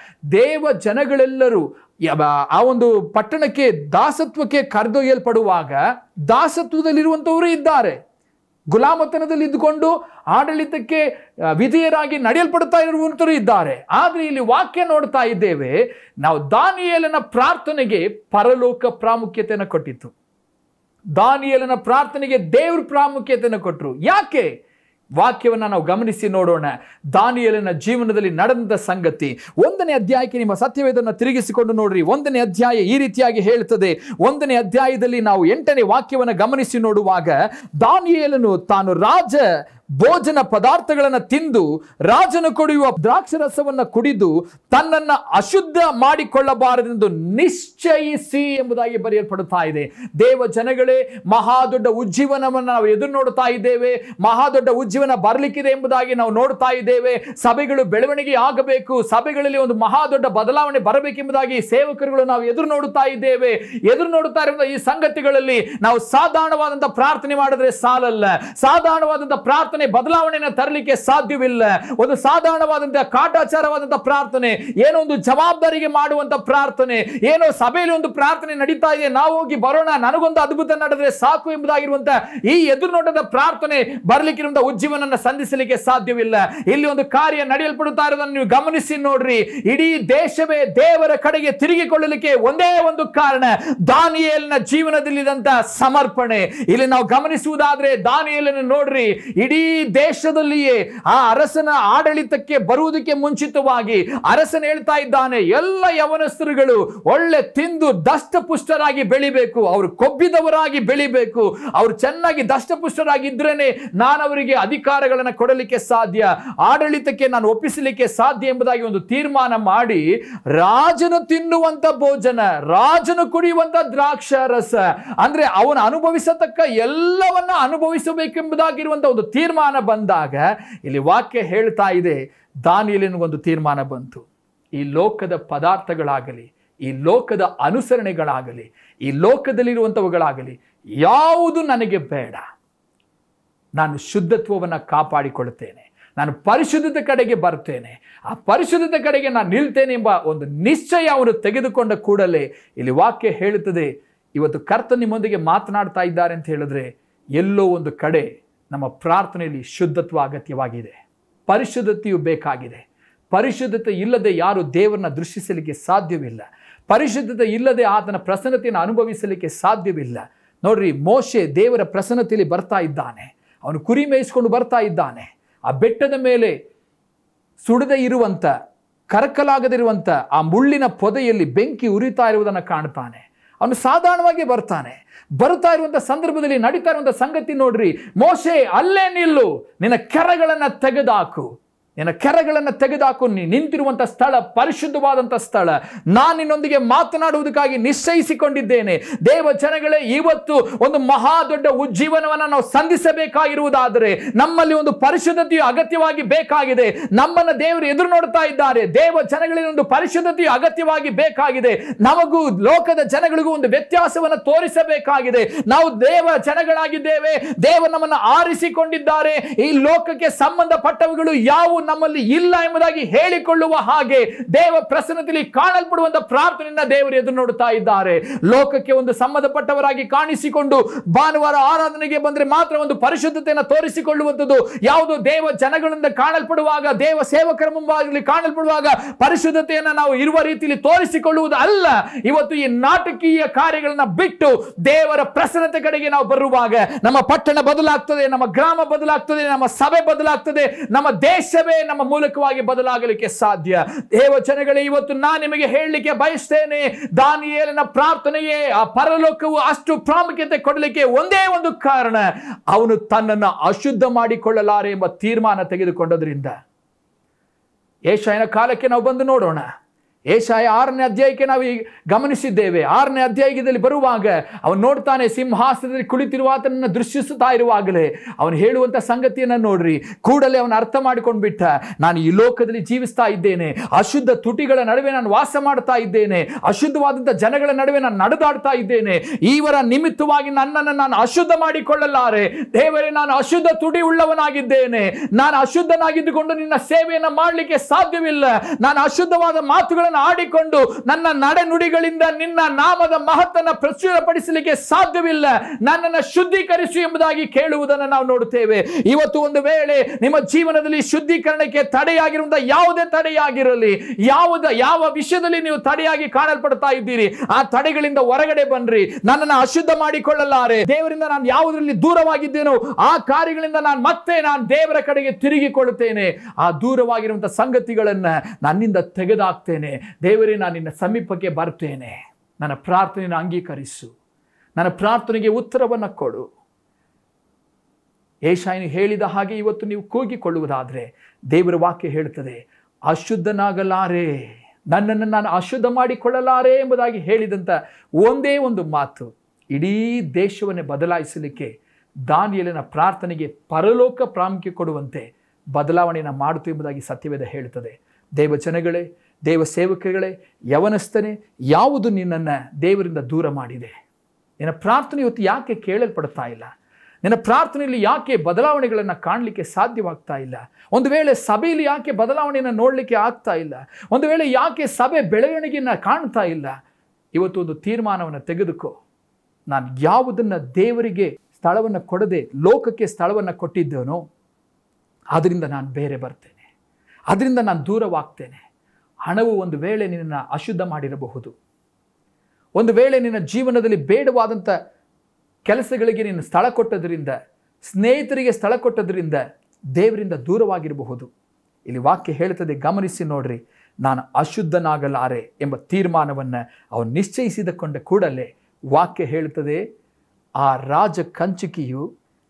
ದೇವ ಜನಗಳೆಲ್ಲರೂ ಆ ಒಂದು ಪಟ್ಟಣಕ್ಕೆ ದಾಸತ್ವಕ್ಕೆ ಕರೆದೊಯ್ಯಲ್ಪಡುವಾಗ ದಾಸತ್ವದಲ್ಲಿರುವಂಥವರು ಇದ್ದಾರೆ. ಗುಲಾಮತನದಲ್ಲಿ ಇದ್ದುಕೊಂಡು ಆಡಳಿತಕ್ಕೆ ವಿಧೇಯರಾಗಿ ನಡೆಯಲ್ಪಡ್ತಾ ಇರುವಂತರು ಇದ್ದಾರೆ. ಆದ್ರೆ ಇಲ್ಲಿ ವಾಕ್ಯ ನೋಡ್ತಾ ಇದ್ದೇವೆ ನಾವು, ದಾನಿಯೇಲನ ಪ್ರಾರ್ಥನೆಗೆ ಪರಲೋಕ ಪ್ರಾಮುಖ್ಯತೆಯನ್ನು ಕೊಟ್ಟಿತ್ತು. ದಾನಿಯೇಲನ ಪ್ರಾರ್ಥನೆಗೆ ದೇವ್ರ ಪ್ರಾಮುಖ್ಯತೆಯನ್ನು ಕೊಟ್ಟರು. ಯಾಕೆ? ವಾಕ್ಯವನ್ನು ನಾವು ಗಮನಿಸಿ ನೋಡೋಣ. ದಾನಿಯೇಲನ ಜೀವನದಲ್ಲಿ ನಡೆದ ಸಂಗತಿ ಒಂದನೇ ಅಧ್ಯಾಯಕ್ಕೆ ನಿಮ್ಮ ಸತ್ಯವೇದವನ್ನು ತಿರುಗಿಸಿಕೊಂಡು ನೋಡ್ರಿ. ಒಂದನೇ ಅಧ್ಯಾಯ ಈ ರೀತಿಯಾಗಿ ಹೇಳ್ತದೆ. ಒಂದನೇ ಅಧ್ಯಾಯದಲ್ಲಿ ನಾವು ಎಂಟನೇ ವಾಕ್ಯವನ್ನು ಗಮನಿಸಿ ನೋಡುವಾಗ, ದಾನಿಯೇಲನು ತಾನು ರಾಜ ಭೋಜನ ಪದಾರ್ಥಗಳನ್ನು ತಿಂದು ರಾಜನು ಕುಡಿಯುವ ದ್ರಾಕ್ಷರಸವನ್ನ ಕುಡಿದು ತನ್ನನ್ನು ಅಶುದ್ಧ ಮಾಡಿಕೊಳ್ಳಬಾರದೆಂದು ನಿಶ್ಚಯಿಸಿ ಎಂಬುದಾಗಿ ಬರೆಯಲ್ಪಡುತ್ತಾ ಇದೆ. ದೇವ ಜನಗಳೇ, ಮಹಾ ದೊಡ್ಡ ಉಜ್ಜೀವನವನ್ನು ನಾವು ಎದುರು ನೋಡ್ತಾ ಇದ್ದೇವೆ. ಮಹಾ ದೊಡ್ಡ ಉಜ್ಜೀವನ ಬರಲಿಕ್ಕಿದೆ ಎಂಬುದಾಗಿ ನಾವು ನೋಡ್ತಾ ಇದ್ದೇವೆ. ಸಭೆಗಳು ಬೆಳವಣಿಗೆ ಆಗಬೇಕು, ಸಭೆಗಳಲ್ಲಿ ಒಂದು ಮಹಾ ದೊಡ್ಡ ಬದಲಾವಣೆ ಬರಬೇಕೆಂಬುದಾಗಿ ಸೇವಕರುಗಳು ನಾವು ಎದುರು ನೋಡುತ್ತಾ ಇದ್ದೇವೆ. ಎದುರು ನೋಡುತ್ತಾ ಇರುವ ಈ ಸಂಗತಿಗಳಲ್ಲಿ ನಾವು ಸಾಧಾರಣವಾದಂತಹ ಪ್ರಾರ್ಥನೆ ಮಾಡಿದ್ರೆ ಸಾಲಲ್ಲ. ಸಾಧಾರಣವಾದಂತಹ ಪ್ರಾರ್ಥನೆ ಪ್ರಾರ್ಥನೆ ಬದಲಾವಣೆಯನ್ನು ತರಲಿಕ್ಕೆ ಸಾಧ್ಯವಿಲ್ಲ. ಒಂದು ಸಾಧಾರಣವಾದಂತಹ ಕಾಟಾಚಾರವಾದಂತಹ ಪ್ರಾರ್ಥನೆ, ಏನೋ ಒಂದು ಜವಾಬ್ದಾರಿಗೆ ಮಾಡುವಂತ ಪ್ರಾರ್ಥನೆ, ಏನೋ ಸಭೆಯಲ್ಲಿ ಒಂದು ಪ್ರಾರ್ಥನೆ ನಡೀತಾ ಇದೆ, ನಾವು ಹೋಗಿ ಬರೋಣ, ನನಗೊಂದು ಅದ್ಭುತ ನಡೆದ್ರೆ ಸಾಕು ಎಂಬುದಾಗಿರುವಂತ ಈ ಎದುರು ನೋಟದ ಪ್ರಾರ್ಥನೆ ಬರಲಿಕ್ಕಿರುವಂತಹ ಉಜ್ಜೀವನನ್ನ ಸಂಧಿಸಲಿಕ್ಕೆ ಸಾಧ್ಯವಿಲ್ಲ. ಇಲ್ಲಿ ಒಂದು ಕಾರ್ಯ ನಡೆಯಲ್ಪಡುತ್ತಾ ಇರೋದನ್ನು ನೀವು ಗಮನಿಸಿ ನೋಡ್ರಿ. ಇಡೀ ದೇಶವೇ ದೇವರ ಕಡೆಗೆ ತಿರುಗಿಕೊಳ್ಳಲಿಕ್ಕೆ ಒಂದೇ ಒಂದು ಕಾರಣ, ದಾನಿಯೇಲನ ಜೀವನದಲ್ಲಿದ್ದಂತ ಸಮರ್ಪಣೆ. ಇಲ್ಲಿ ನಾವು ಗಮನಿಸುವುದಾದ್ರೆ ದಾನಿಯೇಲನ ನೋಡ್ರಿ, ಇಡೀ ದೇಶದಲ್ಲಿಯೇ ಆ ಅರಸನ ಆಡಳಿತಕ್ಕೆ ಬರುವುದಕ್ಕೆ ಮುಂಚಿತವಾಗಿ ಅರಸನ ಹೇಳ್ತಾ ಇದ್ದಾನೆ, ಎಲ್ಲ ಯವನಸ್ಥರುಗಳು ಒಳ್ಳೆ ತಿಂದು ದಷ್ಟಪುಷ್ಟರಾಗಿ ಬೆಳಿಬೇಕು, ಅವರು ಕೊಬ್ಬಿದವರಾಗಿ ಬೆಳಿಬೇಕು, ಅವರು ಚೆನ್ನಾಗಿ ದಷ್ಟಪುಷ್ಟರಾಗಿದ್ರೇನೆ ನಾನು ಅವರಿಗೆ ಅಧಿಕಾರಗಳನ್ನು ಕೊಡಲಿಕ್ಕೆ ಸಾಧ್ಯ, ಆಡಳಿತಕ್ಕೆ ನಾನು ಒಪ್ಪಿಸಲಿಕ್ಕೆ ಸಾಧ್ಯ ಎಂಬುದಾಗಿ ಒಂದು ತೀರ್ಮಾನ ಮಾಡಿ, ರಾಜನು ತಿನ್ನುವಂತ ಭೋಜನ, ರಾಜನು ಕುಡಿಯುವಂತ ದ್ರಾಕ್ಷಾರಸ, ಅಂದ್ರೆ ಅವನು ಅನುಭವಿಸತಕ್ಕ ಎಲ್ಲವನ್ನ ಅನುಭವಿಸಬೇಕೆಂಬುದಾಗಿರುವಂತಹ ಒಂದು ತೀರ್ಮಾನ ಬಂದಾಗ ಇಲ್ಲಿ ವಾಕ್ಯ ಹೇಳ್ತಾ ಇದೆ, ದಾನಿಯೇಲನಿಗೊಂದು ತೀರ್ಮಾನ ಬಂತು. ಈ ಲೋಕದ ಪದಾರ್ಥಗಳಾಗಲಿ, ಈ ಲೋಕದ ಅನುಸರಣೆಗಳಾಗಲಿ, ಈ ಲೋಕದಲ್ಲಿರುವಂಥವುಗಳಾಗಲಿ ಯಾವುದು ನನಗೆ ಬೇಡ, ನಾನು ಶುದ್ಧತ್ವವನ್ನು ಕಾಪಾಡಿಕೊಳ್ಳುತ್ತೇನೆ, ನಾನು ಪರಿಶುದ್ಧತೆ ಕಡೆಗೆ ಬರ್ತೇನೆ, ಆ ಪರಿಶುದ್ಧತೆ ಕಡೆಗೆ ನಾನು ನಿಲ್ತೇನೆ ಎಂಬ ಒಂದು ನಿಶ್ಚಯ ಅವನು ತೆಗೆದುಕೊಂಡ ಕೂಡಲೇ ಇಲ್ಲಿ ವಾಕ್ಯ ಹೇಳುತ್ತದೆ, ಇವತ್ತು ಕರ್ತನು ನಿಮ್ಮೊಂದಿಗೆ ಮಾತನಾಡ್ತಾ ಇದ್ದಾರೆ ಅಂತ ಹೇಳಿದ್ರೆ ಎಲ್ಲೋ ಒಂದು ಕಡೆ ನಮ್ಮ ಪ್ರಾರ್ಥನೆಯಲ್ಲಿ ಶುದ್ಧತ್ವ ಅಗತ್ಯವಾಗಿದೆ, ಪರಿಶುದ್ಧತೆಯು ಬೇಕಾಗಿದೆ. ಪರಿಶುದ್ಧತೆ ಇಲ್ಲದೆ ಯಾರು ದೇವರನ್ನ ದೃಷ್ಟಿಸಲಿಕ್ಕೆ ಸಾಧ್ಯವಿಲ್ಲ. ಪರಿಶುದ್ಧತೆ ಇಲ್ಲದೆ ಆತನ ಪ್ರಸನ್ನತೆಯನ್ನು ಅನುಭವಿಸಲಿಕ್ಕೆ ಸಾಧ್ಯವಿಲ್ಲ. ನೋಡ್ರಿ, ಮೋಶೆ ದೇವರ ಪ್ರಸನ್ನತೆಯಲ್ಲಿ ಬರ್ತಾ ಇದ್ದಾನೆ, ಅವನು ಕುರಿ ಮೇಯಿಸ್ಕೊಂಡು ಬರ್ತಾ ಇದ್ದಾನೆ. ಆ ಬೆಟ್ಟದ ಮೇಲೆ ಸುಡದೆ ಇರುವಂತ, ಕರಕಲಾಗದಿರುವಂತ ಆ ಮುಳ್ಳಿನ ಪೊದೆಯಲ್ಲಿ ಬೆಂಕಿ ಉರಿತಾ ಇರುವುದನ್ನು ಕಾಣ್ತಾನೆ. ಅವನು ಸಾಧಾರಣವಾಗಿ ಬರ್ತಾನೆ. ಬರ್ತಾ ಇರುವಂತ ಸಂದರ್ಭದಲ್ಲಿ ನಡೀತಾ ಇರುವಂತ ಸಂಗತಿ ನೋಡ್ರಿ, ಮೋಶೆ ಅಲ್ಲೇ ನಿಲ್ಲು, ನಿನ್ನ ಕೆರಗಳನ್ನು ತೆಗೆದಾಕು, ನಿನ್ನ ಕೆರಗಳನ್ನು ತೆಗೆದಾಕು, ನೀ ನಿಂತಿರುವಂತ ಸ್ಥಳ ಪರಿಶುದ್ಧವಾದಂಥ ಸ್ಥಳ, ನಾನು ನಿನ್ನೊಂದಿಗೆ ಮಾತನಾಡುವುದಕ್ಕಾಗಿ ನಿಶ್ಚಯಿಸಿಕೊಂಡಿದ್ದೇನೆ. ದೇವ ಜನಗಳೇ, ಇವತ್ತು ಒಂದು ಮಹಾ ದೊಡ್ಡ ಉಜ್ಜೀವನವನ್ನು ನಾವು ಸಂಧಿಸಬೇಕಾಗಿರುವುದಾದರೆ ನಮ್ಮಲ್ಲಿ ಒಂದು ಪರಿಶುದ್ಧತೆಯು ಅಗತ್ಯವಾಗಿ ಬೇಕಾಗಿದೆ. ನಮ್ಮನ್ನ ದೇವರು ಎದುರು ನೋಡ್ತಾ ಇದ್ದಾರೆ. ದೇವ ಜನಗಳಿಗೆ ಒಂದು ಪರಿಶುದ್ಧತೆಯು ಅಗತ್ಯವಾಗಿ ಬೇಕಾಗಿದೆ. ನಮಗೂ ಲೋಕದ ಜನಗಳಿಗೂ ಒಂದು ವ್ಯತ್ಯಾಸವನ್ನು ತೋರಿಸಬೇಕಾಗಿದೆ. ನಾವು ದೇವ ಜನಗಳಾಗಿದ್ದೇವೆ, ದೇವ ನಮ್ಮನ್ನು ಆರಿಸಿಕೊಂಡಿದ್ದಾರೆ. ಈ ಲೋಕಕ್ಕೆ ಸಂಬಂಧಪಟ್ಟವುಗಳು ಯಾವ ನಮ್ಮಲ್ಲಿ ಇಲ್ಲ ಎಂಬುದಾಗಿ ಹೇಳಿಕೊಳ್ಳುವ ಹಾಗೆ ದೇವ ಪ್ರಸನ್ನತೆಯಲ್ಲಿ ಕಾಣಲ್ಪಡುವಂತ ಪ್ರಾರ್ಥನೆಯನ್ನ ದೇವರು ಎದುರು ನೋಡುತ್ತಾ ಇದ್ದಾರೆ. ಲೋಕಕ್ಕೆ ಒಂದು ಸಂಬಂಧಪಟ್ಟವರಾಗಿ ಕಾಣಿಸಿಕೊಂಡು ಭಾನುವಾರ ಆರಾಧನೆಗೆ ಬಂದ್ರೆ ಮಾತ್ರ ಒಂದು ಪರಿಶುದ್ಧತೆಯನ್ನು ತೋರಿಸಿಕೊಳ್ಳುವಂಥದ್ದು ಯಾವುದು ದೇವ ಜನಗಳಿಂದ ಕಾಣಲ್ಪಡುವಾಗ, ದೇವ ಸೇವಕರ ಮುಂಭಾಗದಲ್ಲಿ ಕಾಣಲ್ಪಡುವಾಗ ಪರಿಶುದ್ಧತೆಯನ್ನು ನಾವು ಇರುವ ರೀತಿಯಲ್ಲಿ ತೋರಿಸಿಕೊಳ್ಳುವುದು ಅಲ್ಲ. ಇವತ್ತು ಈ ನಾಟಕೀಯ ಕಾರ್ಯಗಳನ್ನ ಬಿಟ್ಟು ದೇವರ ಪ್ರಸನ್ನತೆ ಕಡೆಗೆ ನಾವು ಬರುವಾಗ ನಮ್ಮ ಪಟ್ಟಣ ಬದಲಾಗ್ತದೆ, ನಮ್ಮ ಗ್ರಾಮ ಬದಲಾಗ್ತದೆ, ನಮ್ಮ ಸಭೆ ಬದಲಾಗ್ತದೆ, ನಮ್ಮ ದೇಶವೇ ನಮ್ಮ ಮೂಲಕವಾಗಿ ಬದಲಾಗಲಿಕ್ಕೆ ಸಾಧ್ಯ. ದೇವ ಜನಗಳೇ, ಇವತ್ತು ನಾನು ನಿಮಗೆ ಹೇಳಲಿಕ್ಕೆ ಬಯಸ್ತೇನೆ, ದಾನಿಯೇಲನ ಪ್ರಾರ್ಥನೆಯೇ ಆ ಪರಲೋಕವು ಅಷ್ಟು ಪ್ರಾಮುಖ್ಯತೆ ಕೊಡಲಿಕ್ಕೆ ಒಂದೇ ಒಂದು ಕಾರಣ, ಅವನು ತನ್ನನ್ನು ಅಶುದ್ಧ ಮಾಡಿಕೊಳ್ಳಲಾರೆ ಎಂಬ ತೀರ್ಮಾನ ತೆಗೆದುಕೊಂಡದ್ರಿಂದ. ಯೆಶಾಯನ ಕಾಲಕ್ಕೆ ನಾವು ಬಂದು ನೋಡೋಣ. ಯೆಶಾಯ ಆರನೇ ಅಧ್ಯಾಯಕ್ಕೆ ನಾವು ಈಗ ಗಮನಿಸಿದ್ದೇವೆ. ಆರನೇ ಅಧ್ಯಾಯದಲ್ಲಿ ಬರುವಾಗ ಅವನು ನೋಡ್ತಾನೆ, ಸಿಂಹಾಸನದಲ್ಲಿ ಕುಳಿತಿರುವ ಆತನನ್ನು ದೃಶ್ಯಿಸುತ್ತಾ ಇರುವಾಗಲೇ ಅವನು ಹೇಳುವಂತ ಸಂಗತಿಯನ್ನು ನೋಡ್ರಿ. ಕೂಡಲೇ ಅವನು ಅರ್ಥ ಮಾಡಿಕೊಂಡು ಬಿಟ್ಟ, ನಾನು ಈ ಲೋಕದಲ್ಲಿ ಜೀವಿಸ್ತಾ ಇದ್ದೇನೆ, ಅಶುದ್ಧ ತುಟಿಗಳ ನಡುವೆ ನಾನು ವಾಸ ಮಾಡ್ತಾ ಇದ್ದೇನೆ, ಅಶುದ್ಧವಾದಂಥ ಜನಗಳ ನಡುವೆ ನಾನು ನಡೆದಾಡ್ತಾ ಇದ್ದೇನೆ. ಇವರ ನಿಮಿತ್ತವಾಗಿ ನನ್ನನ್ನು ನಾನು ಅಶುದ್ಧ ಮಾಡಿಕೊಳ್ಳಲಾರೆ. ದೇವರೇ, ನಾನು ಅಶುದ್ಧ ತುಟಿ ಉಳ್ಳವನಾಗಿದ್ದೇನೆ, ನಾನು ಅಶುದ್ಧನಾಗಿದ್ದುಕೊಂಡು ನಿನ್ನ ಸೇವೆಯನ್ನು ಮಾಡಲಿಕ್ಕೆ ಸಾಧ್ಯವಿಲ್ಲ. ನಾನು ಅಶುದ್ಧವಾದ ಮಾತುಗಳನ್ನು ಆಡಿಕೊಂಡು ನನ್ನ ನಡೆನುಡಿಗಳಿಂದ ನಿನ್ನ ನಾಮದ ಮಹತ್ತನ್ನು ಪ್ರಚುರಪಡಿಸಲಿಕ್ಕೆ ಸಾಧ್ಯವಿಲ್ಲ. ನನ್ನನ್ನು ಶುದ್ಧೀಕರಿಸು ಎಂಬುದಾಗಿ ಕೇಳುವುದನ್ನು ನಾವು ನೋಡುತ್ತೇವೆ. ಇವತ್ತು ಒಂದು ವೇಳೆ ನಿಮ್ಮ ಜೀವನದಲ್ಲಿ ಶುದ್ಧೀಕರಣಕ್ಕೆ ತಡೆಯಾಗಿರುವಂತಹ ಯಾವುದೇ ತಡೆಯಾಗಿರಲಿ, ಯಾವುದ ಯಾವ ವಿಷಯದಲ್ಲಿ ನೀವು ತಡೆಯಾಗಿ ಕಾಣಲ್ಪಡ್ತಾ ಇದ್ದೀರಿ, ಆ ತಡೆಗಳಿಂದ ಹೊರಗಡೆ ಬನ್ರಿ. ನನ್ನನ್ನು ಅಶುದ್ಧ ಮಾಡಿಕೊಳ್ಳಲಾರೆ, ದೇವರಿಂದ ನಾನು ಯಾವುದರಲ್ಲಿ ದೂರವಾಗಿದ್ದೇನೋ ಆ ಕಾರ್ಯಗಳಿಂದ ನಾನು ಮತ್ತೆ ನಾನು ದೇವರ ಕಡೆಗೆ ತಿರುಗಿಕೊಳ್ಳುತ್ತೇನೆ. ಆ ದೂರವಾಗಿರುವಂತಹ ಸಂಗತಿಗಳನ್ನ ನನ್ನಿಂದ ತೆಗೆದಾಕ್ತೇನೆ. ದೇವರೇ, ನಾನು ನಿನ್ನ ಸಮೀಪಕ್ಕೆ ಬರ್ತೇನೆ, ನನ್ನ ಪ್ರಾರ್ಥನೆಯನ್ನು ಅಂಗೀಕರಿಸು, ನನ್ನ ಪ್ರಾರ್ಥನೆಗೆ ಉತ್ತರವನ್ನು ಕೊಡು. ಯೆಶಾಯನು ಹೇಳಿದ ಹಾಗೆ ಇವತ್ತು ನೀವು ಕೂಗಿಕೊಳ್ಳುವುದಾದರೆ ದೇವರ ವಾಕ್ಯ ಹೇಳುತ್ತದೆ, ಅಶುದ್ಧನಾಗಲಾರೆ, ನನ್ನನ್ನು ನಾನು ಅಶುದ್ಧ ಮಾಡಿಕೊಳ್ಳಲಾರೆ ಎಂಬುದಾಗಿ ಹೇಳಿದಂಥ ಒಂದೇ ಒಂದು ಮಾತು ಇಡೀ ದೇಶವನ್ನೇ ಬದಲಾಯಿಸಲಿಕ್ಕೆ ದಾನಿಯೇಲನ ಪ್ರಾರ್ಥನೆಗೆ ಪರಲೋಕ ಪ್ರಾಮುಖ್ಯ ಕೊಡುವಂತೆ ಬದಲಾವಣೆಯನ್ನು ಮಾಡುತ್ತೆ ಎಂಬುದಾಗಿ ಸತ್ಯವೇದ ಹೇಳುತ್ತದೆ. ದೇವ ಜನಗಳೇ, ದೇವ ಸೇವಕಗಳೇ, ಯವನಸ್ಥನೇ, ಯಾವುದು ನಿನ್ನನ್ನು ದೇವರಿಂದ ದೂರ ಮಾಡಿದೆ? ನಿನ್ನ ಪ್ರಾರ್ಥನೆ ಇವತ್ತು ಯಾಕೆ ಕೇಳಲ್ಪಡ್ತಾ ಇಲ್ಲ? ನಿನ್ನ ಪ್ರಾರ್ಥನೆಯಲ್ಲಿ ಯಾಕೆ ಬದಲಾವಣೆಗಳನ್ನು ಕಾಣಲಿಕ್ಕೆ ಸಾಧ್ಯವಾಗ್ತಾ ಇಲ್ಲ? ಒಂದು ವೇಳೆ ಸಭೆಯಲ್ಲಿ ಯಾಕೆ ಬದಲಾವಣೆಯನ್ನು ನೋಡಲಿಕ್ಕೆ ಆಗ್ತಾ ಇಲ್ಲ? ಒಂದು ವೇಳೆ ಯಾಕೆ ಸಭೆ ಬೆಳವಣಿಗೆಯನ್ನು ಕಾಣ್ತಾ ಇಲ್ಲ? ಇವತ್ತು ಒಂದು ತೀರ್ಮಾನವನ್ನು ತೆಗೆದುಕೋ. ನಾನು ಯಾವುದನ್ನು ದೇವರಿಗೆ ಸ್ಥಳವನ್ನು ಕೊಡದೆ ಲೋಕಕ್ಕೆ ಸ್ಥಳವನ್ನು ಕೊಟ್ಟಿದ್ದೇನೋ ಅದರಿಂದ ನಾನು ಬೇರೆ ಬರ್ತೇನೆ, ಅದರಿಂದ ನಾನು ದೂರವಾಗ್ತೇನೆ. ಹಣವು ಒಂದು ವೇಳೆ ನಿನ್ನನ್ನು ಅಶುದ್ಧ ಮಾಡಿರಬಹುದು. ಒಂದು ವೇಳೆ ನಿನ್ನ ಜೀವನದಲ್ಲಿ ಬೇಡವಾದಂಥ ಕೆಲಸಗಳಿಗೆ ನೀನು ಸ್ಥಳ ಕೊಟ್ಟದ್ರಿಂದ, ಸ್ನೇಹಿತರಿಗೆ ಸ್ಥಳ ಕೊಟ್ಟದ್ರಿಂದ ದೇವರಿಂದ ದೂರವಾಗಿರಬಹುದು. ಇಲ್ಲಿ ವಾಕ್ಯ ಹೇಳ್ತದೆ, ಗಮನಿಸಿ ನೋಡ್ರಿ, ನಾನು ಅಶುದ್ಧನಾಗಲಾರೆ ಎಂಬ ತೀರ್ಮಾನವನ್ನು ಅವನು ನಿಶ್ಚಯಿಸಿದ ಕೊಂಡ ಕೂಡಲೇ ವಾಕ್ಯ ಹೇಳ್ತದೆ, ಆ ರಾಜ ಕಂಚುಕಿಯು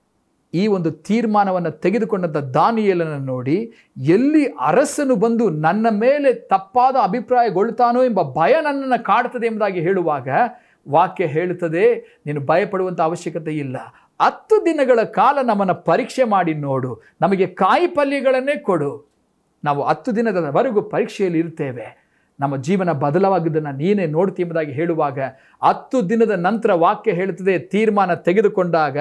ಈ ಒಂದು ತೀರ್ಮಾನವನ್ನು ತೆಗೆದುಕೊಂಡಂಥ ದಾನಿಯೇಲನನ್ನು ನೋಡಿ, ಎಲ್ಲಿ ಅರಸನು ಬಂದು ನನ್ನ ಮೇಲೆ ತಪ್ಪಾದ ಅಭಿಪ್ರಾಯಗೊಳ್ತಾನೋ ಎಂಬ ಭಯ ನನ್ನನ್ನು ಕಾಡ್ತದೆ ಎಂಬುದಾಗಿ ಹೇಳುವಾಗ ವಾಕ್ಯ ಹೇಳುತ್ತದೆ, ನೀನು ಭಯಪಡುವಂಥ ಅವಶ್ಯಕತೆ ಇಲ್ಲ. ಹತ್ತು ದಿನಗಳ ಕಾಲ ನಮ್ಮನ್ನು ಪರೀಕ್ಷೆ ಮಾಡಿ ನೋಡು, ನಮಗೆ ಕಾಯಿ ಪಲ್ಯಗಳನ್ನೇ ಕೊಡು. ನಾವು ಹತ್ತು ದಿನದವರೆಗೂ ಪರೀಕ್ಷೆಯಲ್ಲಿ ಇರ್ತೇವೆ, ನಮ್ಮ ಜೀವನ ಬದಲಾಗಿದ್ದನ್ನು ನೀನೇ ನೋಡ್ತಿ ಎಂಬುದಾಗಿ ಹೇಳುವಾಗ ಹತ್ತು ದಿನದ ನಂತರ ವಾಕ್ಯ ಹೇಳುತ್ತದೆ, ತೀರ್ಮಾನ ತೆಗೆದುಕೊಂಡಾಗ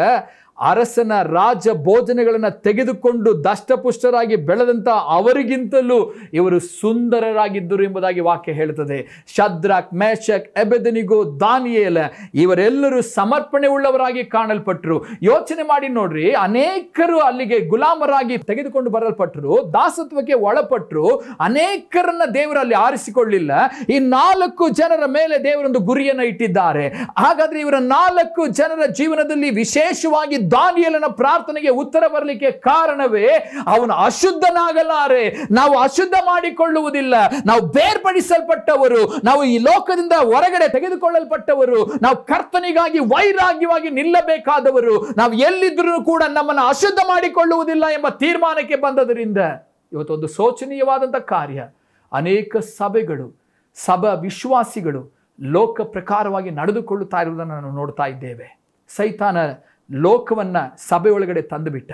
ಅರಸನ ರಾಜ ಭೋಜನಗಳನ್ನು ತೆಗೆದುಕೊಂಡು ದಷ್ಟಪುಷ್ಟರಾಗಿ ಬೆಳೆದಂಥ ಅವರಿಗಿಂತಲೂ ಇವರು ಸುಂದರರಾಗಿದ್ದರು ಎಂಬುದಾಗಿ ವಾಕ್ಯ ಹೇಳುತ್ತದೆ. ಶದ್ರಾಕ್, ಮೇಷಕ್, ಎಬೆದನಿಗೋ, ದಾನಿಯೇಲ ಇವರೆಲ್ಲರೂ ಸಮರ್ಪಣೆ ಉಳ್ಳವರಾಗಿ ಕಾಣಲ್ಪಟ್ಟರು. ಯೋಚನೆ ಮಾಡಿ ನೋಡ್ರಿ, ಅನೇಕರು ಅಲ್ಲಿಗೆ ಗುಲಾಮರಾಗಿ ತೆಗೆದುಕೊಂಡು ಬರಲ್ಪಟ್ಟರು, ದಾಸತ್ವಕ್ಕೆ ಒಳಪಟ್ಟರು. ಅನೇಕರನ್ನ ದೇವರಲ್ಲಿ ಆರಿಸಿಕೊಳ್ಳಿಲ್ಲ. ಈ ನಾಲ್ಕು ಜನರ ಮೇಲೆ ದೇವರೊಂದು ಗುರಿಯನ್ನು ಇಟ್ಟಿದ್ದಾರೆ. ಹಾಗಾದ್ರೆ ಇವರ ನಾಲ್ಕು ಜನರ ಜೀವನದಲ್ಲಿ ವಿಶೇಷವಾಗಿ ದಾನಿಯೇಲನ ಪ್ರಾರ್ಥನೆಗೆ ಉತ್ತರ ಬರಲಿಕ್ಕೆ ಕಾರಣವೇ ಅವನು ಅಶುದ್ಧನಾಗಲಾರೆ. ನಾವು ಅಶುದ್ಧ ಮಾಡಿಕೊಳ್ಳುವುದಿಲ್ಲ, ನಾವು ಬೇರ್ಪಡಿಸಲ್ಪಟ್ಟವರು, ನಾವು ಈ ಲೋಕದಿಂದ ಹೊರಗಡೆ ತೆಗೆದುಕೊಳ್ಳಲ್ಪಟ್ಟವರು, ನಾವು ಕರ್ತನಿಗಾಗಿ ವೈರಾಗ್ಯವಾಗಿ ನಿಲ್ಲಬೇಕಾದವರು. ನಾವು ಎಲ್ಲಿದ್ರೂ ಕೂಡ ನಮ್ಮನ್ನು ಅಶುದ್ಧ ಮಾಡಿಕೊಳ್ಳುವುದಿಲ್ಲ ಎಂಬ ತೀರ್ಮಾನಕ್ಕೆ ಬಂದದರಿಂದ ಇವತ್ತೊಂದು ಶೋಚನೀಯವಾದಂಥ ಕಾರ್ಯ. ಅನೇಕ ಸಭೆಗಳು, ಸಭಾ ವಿಶ್ವಾಸಿಗಳು ಲೋಕ ಪ್ರಕಾರವಾಗಿ ನಡೆದುಕೊಳ್ಳುತ್ತಾ ಇರುವುದನ್ನು ನಾವು ನೋಡ್ತಾ ಇದ್ದೇವೆ. ಸೈತಾನ ಲೋಕವನ್ನ ಸಭೆ ಒಳಗಡೆ ತಂದುಬಿಟ್ಟ.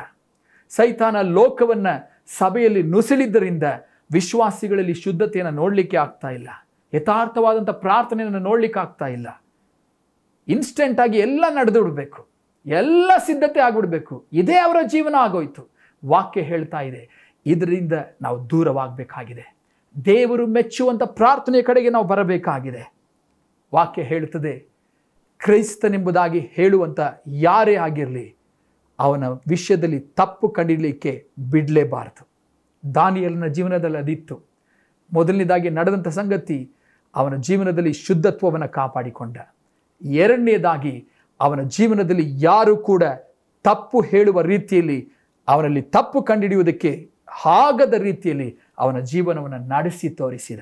ಸೈತಾನ ಲೋಕವನ್ನ ಸಭೆಯಲ್ಲಿ ನುಸುಳಿದ್ದರಿಂದ ವಿಶ್ವಾಸಿಗಳಲ್ಲಿ ಶುದ್ಧತೆಯನ್ನು ನೋಡಲಿಕ್ಕೆ ಆಗ್ತಾ ಇಲ್ಲ, ಯಥಾರ್ಥವಾದಂಥ ಪ್ರಾರ್ಥನೆಯನ್ನು ನೋಡ್ಲಿಕ್ಕೆ ಆಗ್ತಾ ಇಲ್ಲ. ಇನ್ಸ್ಟೆಂಟ್ ಆಗಿ ಎಲ್ಲ ನಡೆದು ಬಿಡಬೇಕು, ಎಲ್ಲ ಸಿದ್ಧತೆ ಆಗ್ಬಿಡ್ಬೇಕು, ಇದೇ ಅವರ ಜೀವನ ಆಗೋಯ್ತು. ವಾಕ್ಯ ಹೇಳ್ತಾ ಇದೆ, ಇದರಿಂದ ನಾವು ದೂರವಾಗಬೇಕಾಗಿದೆ. ದೇವರು ಮೆಚ್ಚುವಂಥ ಪ್ರಾರ್ಥನೆಯ ಕಡೆಗೆ ನಾವು ಬರಬೇಕಾಗಿದೆ. ವಾಕ್ಯ ಹೇಳ್ತದೆ, ಕ್ರೈಸ್ತನೆಂಬುದಾಗಿ ಹೇಳುವಂಥ ಯಾರೇ ಆಗಿರಲಿ ಅವನ ವಿಷಯದಲ್ಲಿ ತಪ್ಪು ಕಂಡಿಡಲಿಕ್ಕೆ ಬಿಡಲೇಬಾರದು. ದಾನಿಯೇಲನ ಜೀವನದಲ್ಲಿ ಅದಿತ್ತು. ಮೊದಲನೇದಾಗಿ ನಡೆದಂಥ ಸಂಗತಿ, ಅವನ ಜೀವನದಲ್ಲಿ ಶುದ್ಧತ್ವವನ್ನು ಕಾಪಾಡಿಕೊಂಡ. ಎರಡನೇದಾಗಿ ಅವನ ಜೀವನದಲ್ಲಿ ಯಾರು ಕೂಡ ತಪ್ಪು ಹೇಳುವ ರೀತಿಯಲ್ಲಿ, ಅವನಲ್ಲಿ ತಪ್ಪು ಕಂಡುಹಿಡಿಯುವುದಕ್ಕೆ ಆಗದ ರೀತಿಯಲ್ಲಿ ಅವನ ಜೀವನವನ್ನು ನಡೆಸಿ ತೋರಿಸಿದ.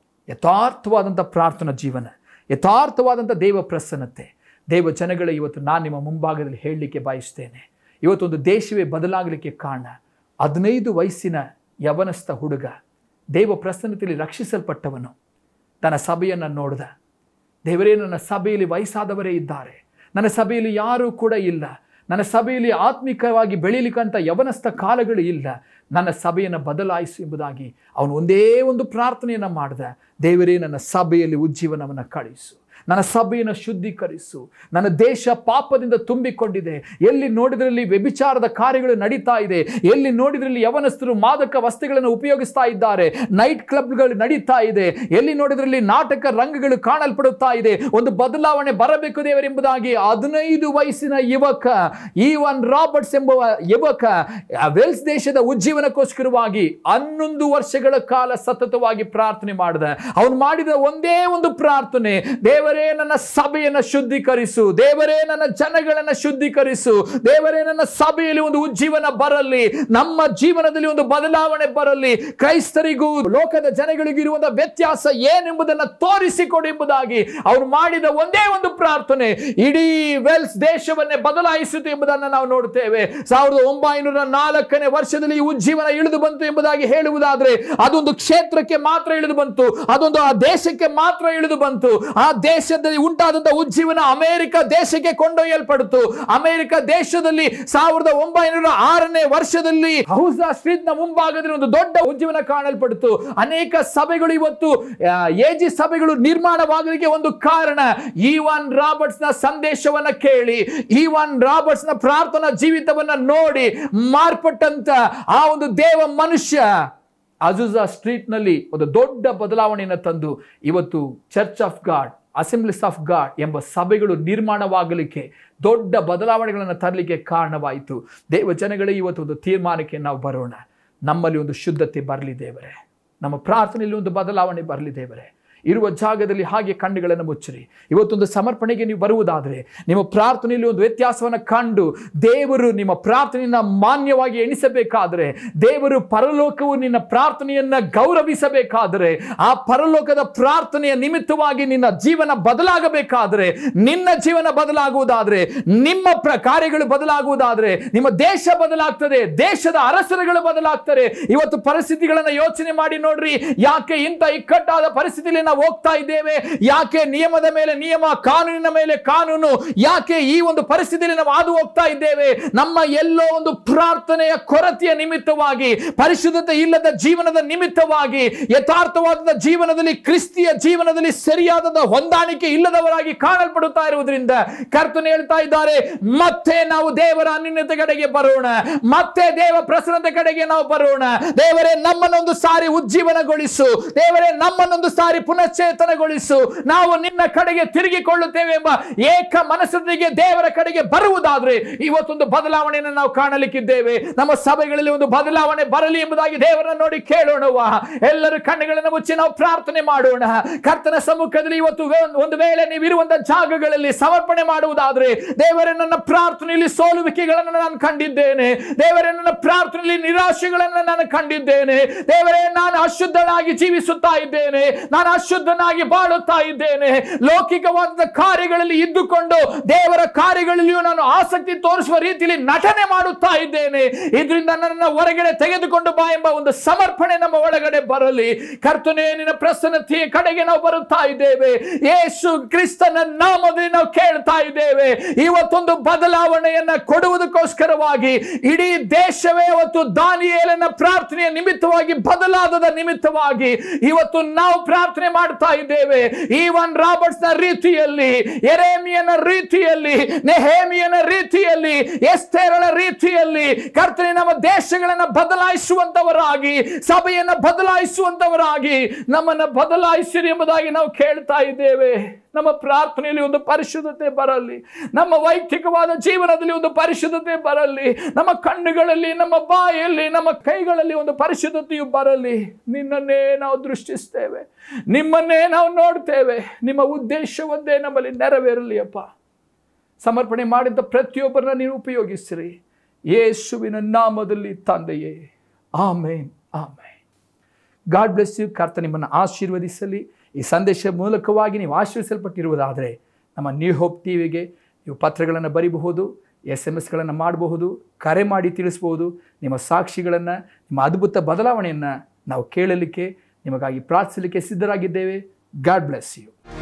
ಯಥಾರ್ಥವಾದಂಥ ಪ್ರಾರ್ಥನಾ ಜೀವನ, ಯಥಾರ್ಥವಾದಂಥ ದೇವ ಪ್ರಸನ್ನತೆ. ದೇವ ಜನಗಳ ಇವತ್ತು ನಾನು ನಿಮ್ಮ ಮುಂಭಾಗದಲ್ಲಿ ಹೇಳಲಿಕ್ಕೆ ಬಯಸ್ತೇನೆ, ಇವತ್ತೊಂದು ದೇಶವೇ ಬದಲಾಗಲಿಕ್ಕೆ ಕಾರಣ ಹದಿನೈದು ವಯಸ್ಸಿನ ಯವನಸ್ಥ ಹುಡುಗ ದೇವ ಪ್ರಸನ್ನತೆಯಲ್ಲಿ ರಕ್ಷಿಸಲ್ಪಟ್ಟವನು ತನ್ನ ಸಭೆಯನ್ನು ನೋಡಿದ. ದೇವರೇ, ನನ್ನ ಸಭೆಯಲ್ಲಿ ವಯಸ್ಸಾದವರೇ ಇದ್ದಾರೆ, ನನ್ನ ಸಭೆಯಲ್ಲಿ ಯಾರೂ ಕೂಡ ಇಲ್ಲ, ನನ್ನ ಸಭೆಯಲ್ಲಿ ಆತ್ಮಿಕವಾಗಿ ಬೆಳೀಲಿಕ್ಕಂಥ ಯವನಸ್ಥ ಕಾಲಗಳು ಇಲ್ಲ, ನನ್ನ ಸಭೆಯನ್ನು ಬದಲಾಯಿಸು ಎಂಬುದಾಗಿ ಅವನು ಒಂದೇ ಒಂದು ಪ್ರಾರ್ಥನೆಯನ್ನು ಮಾಡಿದ. ದೇವರೇ, ನನ್ನ ಸಭೆಯಲ್ಲಿ ಉಜ್ಜೀವನವನ್ನು ಕಳಿಸು, ನನ್ನ ಸಭೆಯನ್ನು ಶುದ್ಧೀಕರಿಸು. ನನ್ನ ದೇಶ ಪಾಪದಿಂದ ತುಂಬಿಕೊಂಡಿದೆ. ಎಲ್ಲಿ ನೋಡಿದ್ರಲ್ಲಿ ವ್ಯಭಿಚಾರದ ಕಾರ್ಯಗಳು ನಡೀತಾ ಇದೆ, ಎಲ್ಲಿ ನೋಡಿದ್ರಲ್ಲಿ ಯವನಸ್ಥರು ಮಾದಕ ವಸ್ತುಗಳನ್ನು ಉಪಯೋಗಿಸ್ತಾ ಇದ್ದಾರೆ, ನೈಟ್ ಕ್ಲಬ್ಗಳು ನಡೀತಾ ಇದೆ, ಎಲ್ಲಿ ನೋಡಿದ್ರಲ್ಲಿ ನಾಟಕ ರಂಗಗಳು ಕಾಣಲ್ಪಡುತ್ತಾ ಇದೆ. ಒಂದು ಬದಲಾವಣೆ ಬರಬೇಕು ದೇವರೆಂಬುದಾಗಿ ಹದಿನೈದು ವಯಸ್ಸಿನ ಯುವಕ ಈವನ್ ರಾಬರ್ಟ್ಸ್ ಎಂಬ ಯುವಕ ವೆಲ್ಸ್ ದೇಶದ ಉಜ್ಜೀವನಕ್ಕೋಸ್ಕರವಾಗಿ ಹನ್ನೊಂದು ವರ್ಷಗಳ ಕಾಲ ಸತತವಾಗಿ ಪ್ರಾರ್ಥನೆ ಮಾಡಿದ. ಅವನು ಮಾಡಿದ ಒಂದೇ ಒಂದು ಪ್ರಾರ್ಥನೆ, ದೇವರೇ ನನ್ನ ಸಭೆಯನ್ನು ಶುದ್ಧೀಕರಿಸು, ದೇವರೇ ನನ್ನ ಜನಗಳನ್ನು ಶುದ್ಧೀಕರಿಸು, ದೇವರೇ ನನ್ನ ಸಭೆಯಲ್ಲಿ ಒಂದು ಉಜ್ಜೀವನ ಬರಲಿ, ನಮ್ಮ ಜೀವನದಲ್ಲಿ ಒಂದು ಬದಲಾವಣೆ ಬರಲಿ, ಕ್ರೈಸ್ತರಿಗೂ ಲೋಕದ ಜನಗಳಿಗೂ ಇರುವಂತಹ ವ್ಯತ್ಯಾಸ ಏನೆಂಬುದನ್ನು ತೋರಿಸಿಕೊಡು ಎಂಬುದಾಗಿ ಅವನು ಮಾಡಿದ ಒಂದೇ ಒಂದು ಪ್ರಾರ್ಥನೆ ಇಡೀ ವೆಲ್ಸ್ ದೇಶವನ್ನೇ ಬದಲಾಯಿಸಿತು ಎಂಬುದನ್ನು ನಾವು ನೋಡುತ್ತೇವೆ. ಸಾವಿರದ ಒಂಬೈನೂರ ನಾಲ್ಕನೇ ವರ್ಷದಲ್ಲಿ ಈ ಉಜ್ಜೀವನ ಇಳಿದು ಬಂತು ಎಂಬುದಾಗಿ ಹೇಳುವುದಾದ್ರೆ ಅದೊಂದು ಕ್ಷೇತ್ರಕ್ಕೆ ಮಾತ್ರ ಇಳಿದು ಬಂತು, ಅದೊಂದು ಆ ದೇಶಕ್ಕೆ ಮಾತ್ರ ಇಳಿದು ಬಂತು. ಆ ದೇಶದಲ್ಲಿ ಉಂಟಾದಂತಹ ಉಜ್ಜೀವನ ಅಮೆರಿಕ ದೇಶಕ್ಕೆ ಕೊಂಡೊಯ್ಯಲ್ಪಡ್ತು. ಅಮೆರಿಕ ದೇಶದಲ್ಲಿ ಸಾವಿರದ ಒಂಬೈನೂರ ಆರನೇ ವರ್ಷದಲ್ಲಿ ಹೌಸಾ ಸ್ಟ್ರೀಟ್ ನ ಮುಂಭಾಗದಲ್ಲಿ ಒಂದು ದೊಡ್ಡ ಉಜ್ಜೀವನ ಕಾಣಲ್ಪಡ್ತು. ಅನೇಕ ಸಭೆಗಳು ಇವತ್ತು ಎಜಿ ಸಭೆಗಳು ನಿರ್ಮಾಣವಾಗಲಿಕ್ಕೆ ಒಂದು ಕಾರಣ ಈವಾನ್ ರಾಬರ್ಟ್ಸ್ ನ ಸಂದೇಶವನ್ನ ಕೇಳಿ, ಈವಾನ್ ರಾಬರ್ಟ್ಸ್ ನ ಪ್ರಾರ್ಥನಾ ಜೀವಿತವನ್ನ ನೋಡಿ ಮಾರ್ಪಟ್ಟಂತ ಆ ಒಂದು ದೇವ ಮನುಷ್ಯ ಅಜುಜಾ ಸ್ಟ್ರೀಟ್ ನಲ್ಲಿ ಒಂದು ದೊಡ್ಡ ಬದಲಾವಣೆಯನ್ನು ತಂದು ಇವತ್ತು church of God, Assemblies of God ಎಂಬ ಸಭೆಗಳು ನಿರ್ಮಾಣವಾಗಲಿಕ್ಕೆ, ದೊಡ್ಡ ಬದಲಾವಣೆಗಳನ್ನು ತರಲಿಕ್ಕೆ ಕಾರಣವಾಯಿತು. ದೇವ ಜನಗಳೇ, ಇವತ್ತು ಒಂದು ತೀರ್ಮಾನಕ್ಕೆ ನಾವು ಬರೋಣ. ನಮ್ಮಲ್ಲಿ ಒಂದು ಶುದ್ಧತೆ ಬರಲಿ ದೇವರೇ, ನಮ್ಮ ಪ್ರಾರ್ಥನೆಯಲ್ಲಿ ಒಂದು ಬದಲಾವಣೆ ಬರಲಿ ದೇವರೇ. ಇರುವ ಜಾಗದಲ್ಲಿ ಹಾಗೆ ಕಣ್ಣುಗಳನ್ನು ಮುಚ್ಚಿರಿ. ಇವತ್ತೊಂದು ಸಮರ್ಪಣೆಗೆ ನೀವು ಬರುವುದಾದರೆ ನಿಮ್ಮ ಪ್ರಾರ್ಥನೆಯಲ್ಲಿ ಒಂದು ವ್ಯತ್ಯಾಸವನ್ನು ಕಂಡು ದೇವರು ನಿಮ್ಮ ಪ್ರಾರ್ಥನೆಯನ್ನ ಮಾನ್ಯವಾಗಿ ಎಣಿಸಬೇಕಾದರೆ, ದೇವರು ಪರಲೋಕವು ನಿನ್ನ ಪ್ರಾರ್ಥನೆಯನ್ನ ಗೌರವಿಸಬೇಕಾದರೆ, ಆ ಪರಲೋಕದ ಪ್ರಾರ್ಥನೆಯ ನಿಮಿತ್ತವಾಗಿ ನಿನ್ನ ಜೀವನ ಬದಲಾಗಬೇಕಾದರೆ, ನಿನ್ನ ಜೀವನ ಬದಲಾಗುವುದಾದರೆ, ನಿಮ್ಮ ಪ್ರ ಕಾರ್ಯಗಳು ಬದಲಾಗುವುದಾದರೆ, ನಿಮ್ಮ ದೇಶ ಬದಲಾಗ್ತದೆ, ದೇಶದ ಅರಸರುಗಳು ಬದಲಾಗ್ತಾರೆ. ಇವತ್ತು ಪರಿಸ್ಥಿತಿಗಳನ್ನು ಯೋಚನೆ ಮಾಡಿ ನೋಡ್ರಿ. ಯಾಕೆ ಇಂಥ ಇಕ್ಕಟ್ಟಾದ ಪರಿಸ್ಥಿತಿಯಲ್ಲಿ ನಾವು ಹೋಗ್ತಾ ಇದ್ದೇವೆ? ಯಾಕೆ ನಿಯಮದ ಮೇಲೆ ನಿಯಮ, ಕಾನೂನಿನ ಮೇಲೆ ಕಾನೂನು, ಯಾಕೆ ಈ ಒಂದು ಪರಿಸ್ಥಿತಿಯಲ್ಲಿ ನಾವು ಹಾದು ಹೋಗ್ತಾ ಇದ್ದೇವೆ? ನಮ್ಮ ಎಲ್ಲೋ ಒಂದು ಪ್ರಾರ್ಥನೆಯ ಕೊರತೆಯ ನಿಮಿತ್ತವಾಗಿ, ಪರಿಶುದ್ಧತೆ ಇಲ್ಲದ ಜೀವನದ ನಿಮಿತ್ತವಾಗಿ, ಯಥಾರ್ಥವಾದ ಜೀವನದಲ್ಲಿ, ಕ್ರಿಸ್ತಿಯ ಜೀವನದಲ್ಲಿ ಸರಿಯಾದ ಹೊಂದಾಣಿಕೆ ಇಲ್ಲದವರಾಗಿ ಕಾಣಲ್ಪಡುತ್ತಾ ಇರುವುದರಿಂದ ಕರ್ತನು ಹೇಳ್ತಾ ಇದ್ದಾರೆ, ಮತ್ತೆ ನಾವು ದೇವರ ಅನ್ಯೋನ್ಯತೆ ಕಡೆಗೆ ಬರೋಣ, ಮತ್ತೆ ದೇವ ಪ್ರಸನ್ನತೆ ಕಡೆಗೆ ನಾವು ಬರೋಣ. ದೇವರೇ, ನಮ್ಮನ್ನೊಂದು ಸಾರಿ ಉಜ್ಜೀವನಗೊಳಿಸು. ದೇವರೇ, ನಮ್ಮನ್ನೊಂದು ಸಾರಿ ಪುನಶ್ಚೇತನಗೊಳಿಸು. ನಾವು ನಿನ್ನ ಕಡೆಗೆ ತಿರುಗಿಕೊಳ್ಳುತ್ತೇವೆ ಎಂಬ ಏಕ ಮನಸ್ಸಿಗೆ ದೇವರ ಕಡೆಗೆ ಬರುವುದಾದ್ರೆ ಇವತ್ತೊಂದು ಬದಲಾವಣೆಯನ್ನು ನಾವು ಕಾಣಲಿಕ್ಕಿದ್ದೇವೆ. ನಮ್ಮ ಸಭೆಗಳಲ್ಲಿ ಒಂದು ಬದಲಾವಣೆ ಬರಲಿ ಎಂಬುದಾಗಿ ದೇವರನ್ನು ನೋಡಿ ಕೇಳೋಣವಾ? ಎಲ್ಲರೂ ಕಣ್ಣುಗಳನ್ನು ಮುಚ್ಚಿ ನಾವು ಪ್ರಾರ್ಥನೆ ಮಾಡೋಣ. ಕರ್ತನ ಸಮ್ಮುಖದಲ್ಲಿ ಇವತ್ತು ಒಂದು ವೇಳೆ ನೀವು ಇರುವಂತಹ ಜಾಗಗಳಲ್ಲಿ ಸಮರ್ಪಣೆ ಮಾಡುವುದಾದ್ರೆ, ದೇವರೇ, ನನ್ನ ಪ್ರಾರ್ಥನೆಯಲ್ಲಿ ಸೋಲುವಿಕೆಗಳನ್ನು ನಾನು ಕಂಡಿದ್ದೇನೆ. ದೇವರೇ, ನನ್ನ ಪ್ರಾರ್ಥನೆಯಲ್ಲಿ ನಿರಾಶೆಗಳನ್ನು ನಾನು ಕಂಡಿದ್ದೇನೆ. ದೇವರೇ, ನಾನು ಅಶುದ್ಧನಾಗಿ ಜೀವಿಸುತ್ತಾ ಇದ್ದೇನೆ, ನಾನು ಅಶುದ್ಧನಾಗಿ ಬಾಳುತ್ತಾ ಇದ್ದೇನೆ. ಲೌಕಿಕವಾದ ಕಾರ್ಯಗಳಲ್ಲಿ ಇದ್ದುಕೊಂಡು ದೇವರ ಕಾರ್ಯಗಳಲ್ಲಿಯೂ ನಾನು ಆಸಕ್ತಿ ತೋರಿಸುವ ರೀತಿಯಲ್ಲಿ ನಟನೆ ಮಾಡುತ್ತಾ ಇದ್ದೇನೆ. ಇದರಿಂದ ನನ್ನನ್ನು ಹೊರಗಡೆ ತೆಗೆದುಕೊಂಡು ಬಾ ಎಂಬ ಒಂದು ಸಮರ್ಪಣೆ ನಮ್ಮ ಒಳಗಡೆ ಬರಲಿ. ಕರ್ತನೇ, ನಿನ್ನ ಪ್ರಸನ್ನತೆಯ ಕಡೆಗೆ ನಾವು ಬರುತ್ತಾ ಇದ್ದೇವೆ. ಯೇಸು ಕ್ರಿಸ್ತನ ನಾಮದಲ್ಲಿ ನಾವು ಕೇಳ್ತಾ ಇದ್ದೇವೆ. ಇವತ್ತೊಂದು ಬದಲಾವಣೆಯನ್ನ ಕೊಡುವುದಕ್ಕೋಸ್ಕರವಾಗಿ ಇಡೀ ದೇಶವೇ ಇವತ್ತು ದಾನಿಯೇಲನ ಪ್ರಾರ್ಥನೆಯ ನಿಮಿತ್ತವಾಗಿ, ಬದಲಾದ ನಿಮಿತ್ತವಾಗಿ ಇವತ್ತು ನಾವು ಪ್ರಾರ್ಥನೆ ಮಾಡ್ತಾ ಇದ್ದೇವೆ. ಈವನ್ ರಾಬರ್ಟ್ಸ್ ನ ರೀತಿಯಲ್ಲಿ, ಯೆರೆಮೀಯನ ರೀತಿಯಲ್ಲಿ, ನೆಹೆಮೀಯನ ರೀತಿಯಲ್ಲಿ, ಎಸ್ತೇರಳ ರೀತಿಯಲ್ಲಿ ಕರ್ತನೇ ನಮ್ಮ ದೇಶಗಳನ್ನು ಬದಲಾಯಿಸುವಂತವರಾಗಿ, ಸಭೆಯನ್ನು ಬದಲಾಯಿಸುವಂತವರಾಗಿ ನಮ್ಮನ್ನು ಬದಲಾಯಿಸಿರಿ ಎಂಬುದಾಗಿ ನಾವು ಕೇಳ್ತಾ ಇದ್ದೇವೆ. ನಮ್ಮ ಪ್ರಾರ್ಥನೆಯಲ್ಲಿ ಒಂದು ಪರಿಶುದ್ಧತೆ ಬರಲಿ. ನಮ್ಮ ವೈಯಕ್ತಿಕವಾದ ಜೀವನದಲ್ಲಿ ಒಂದು ಪರಿಶುದ್ಧತೆ ಬರಲಿ. ನಮ್ಮ ಕಣ್ಣುಗಳಲ್ಲಿ, ನಮ್ಮ ಬಾಯಲ್ಲಿ, ನಮ್ಮ ಕೈಗಳಲ್ಲಿ ಒಂದು ಪರಿಶುದ್ಧತೆಯು ಬರಲಿ. ನಿನ್ನನ್ನೇ ನಾವು ದೃಷ್ಟಿಸ್ತೇವೆ, ನಿಮ್ಮನ್ನೇ ನಾವು ನೋಡ್ತೇವೆ. ನಿಮ್ಮ ಉದ್ದೇಶ ಒಂದೇ ನಮ್ಮಲ್ಲಿ ನೆರವೇರಲಿ ಅಪ್ಪ. ಸಮರ್ಪಣೆ ಮಾಡಿದ ಪ್ರತಿಯೊಬ್ಬರನ್ನ ನೀವು ಉಪಯೋಗಿಸಿರಿ. ಯೇಸುವಿನ ನಾಮದಲ್ಲಿ ತಂದೆಯೇ, amen, amen. God bless you. ಕರ್ತನ ನಿಮ್ಮನ್ನು ಆಶೀರ್ವದಿಸಲಿ. ಈ ಸಂದೇಶ ಮೂಲಕವಾಗಿ ನೀವು ಆಶೀರ್ವಿಸಲ್ಪಟ್ಟಿರುವುದಾದರೆ ನಮ್ಮ ನ್ಯೂ ಹೋಪ್ ಟಿವಿಗೆ ನೀವು ಪತ್ರಗಳನ್ನು ಬರೀಬಹುದು, ಎಸ್ ಎಮ್ ಎಸ್ಗಳನ್ನು ಮಾಡಬಹುದು, ಕರೆ ಮಾಡಿ ತಿಳಿಸ್ಬೋದು. ನಿಮ್ಮ ಸಾಕ್ಷಿಗಳನ್ನು, ನಿಮ್ಮ ಅದ್ಭುತ ಬದಲಾವಣೆಯನ್ನು ನಾವು ಕೇಳಲಿಕ್ಕೆ, ನಿಮಗಾಗಿ ಪ್ರಾರ್ಥಿಸಲಿಕ್ಕೆ ಸಿದ್ಧರಾಗಿದ್ದೇವೆ. God bless you.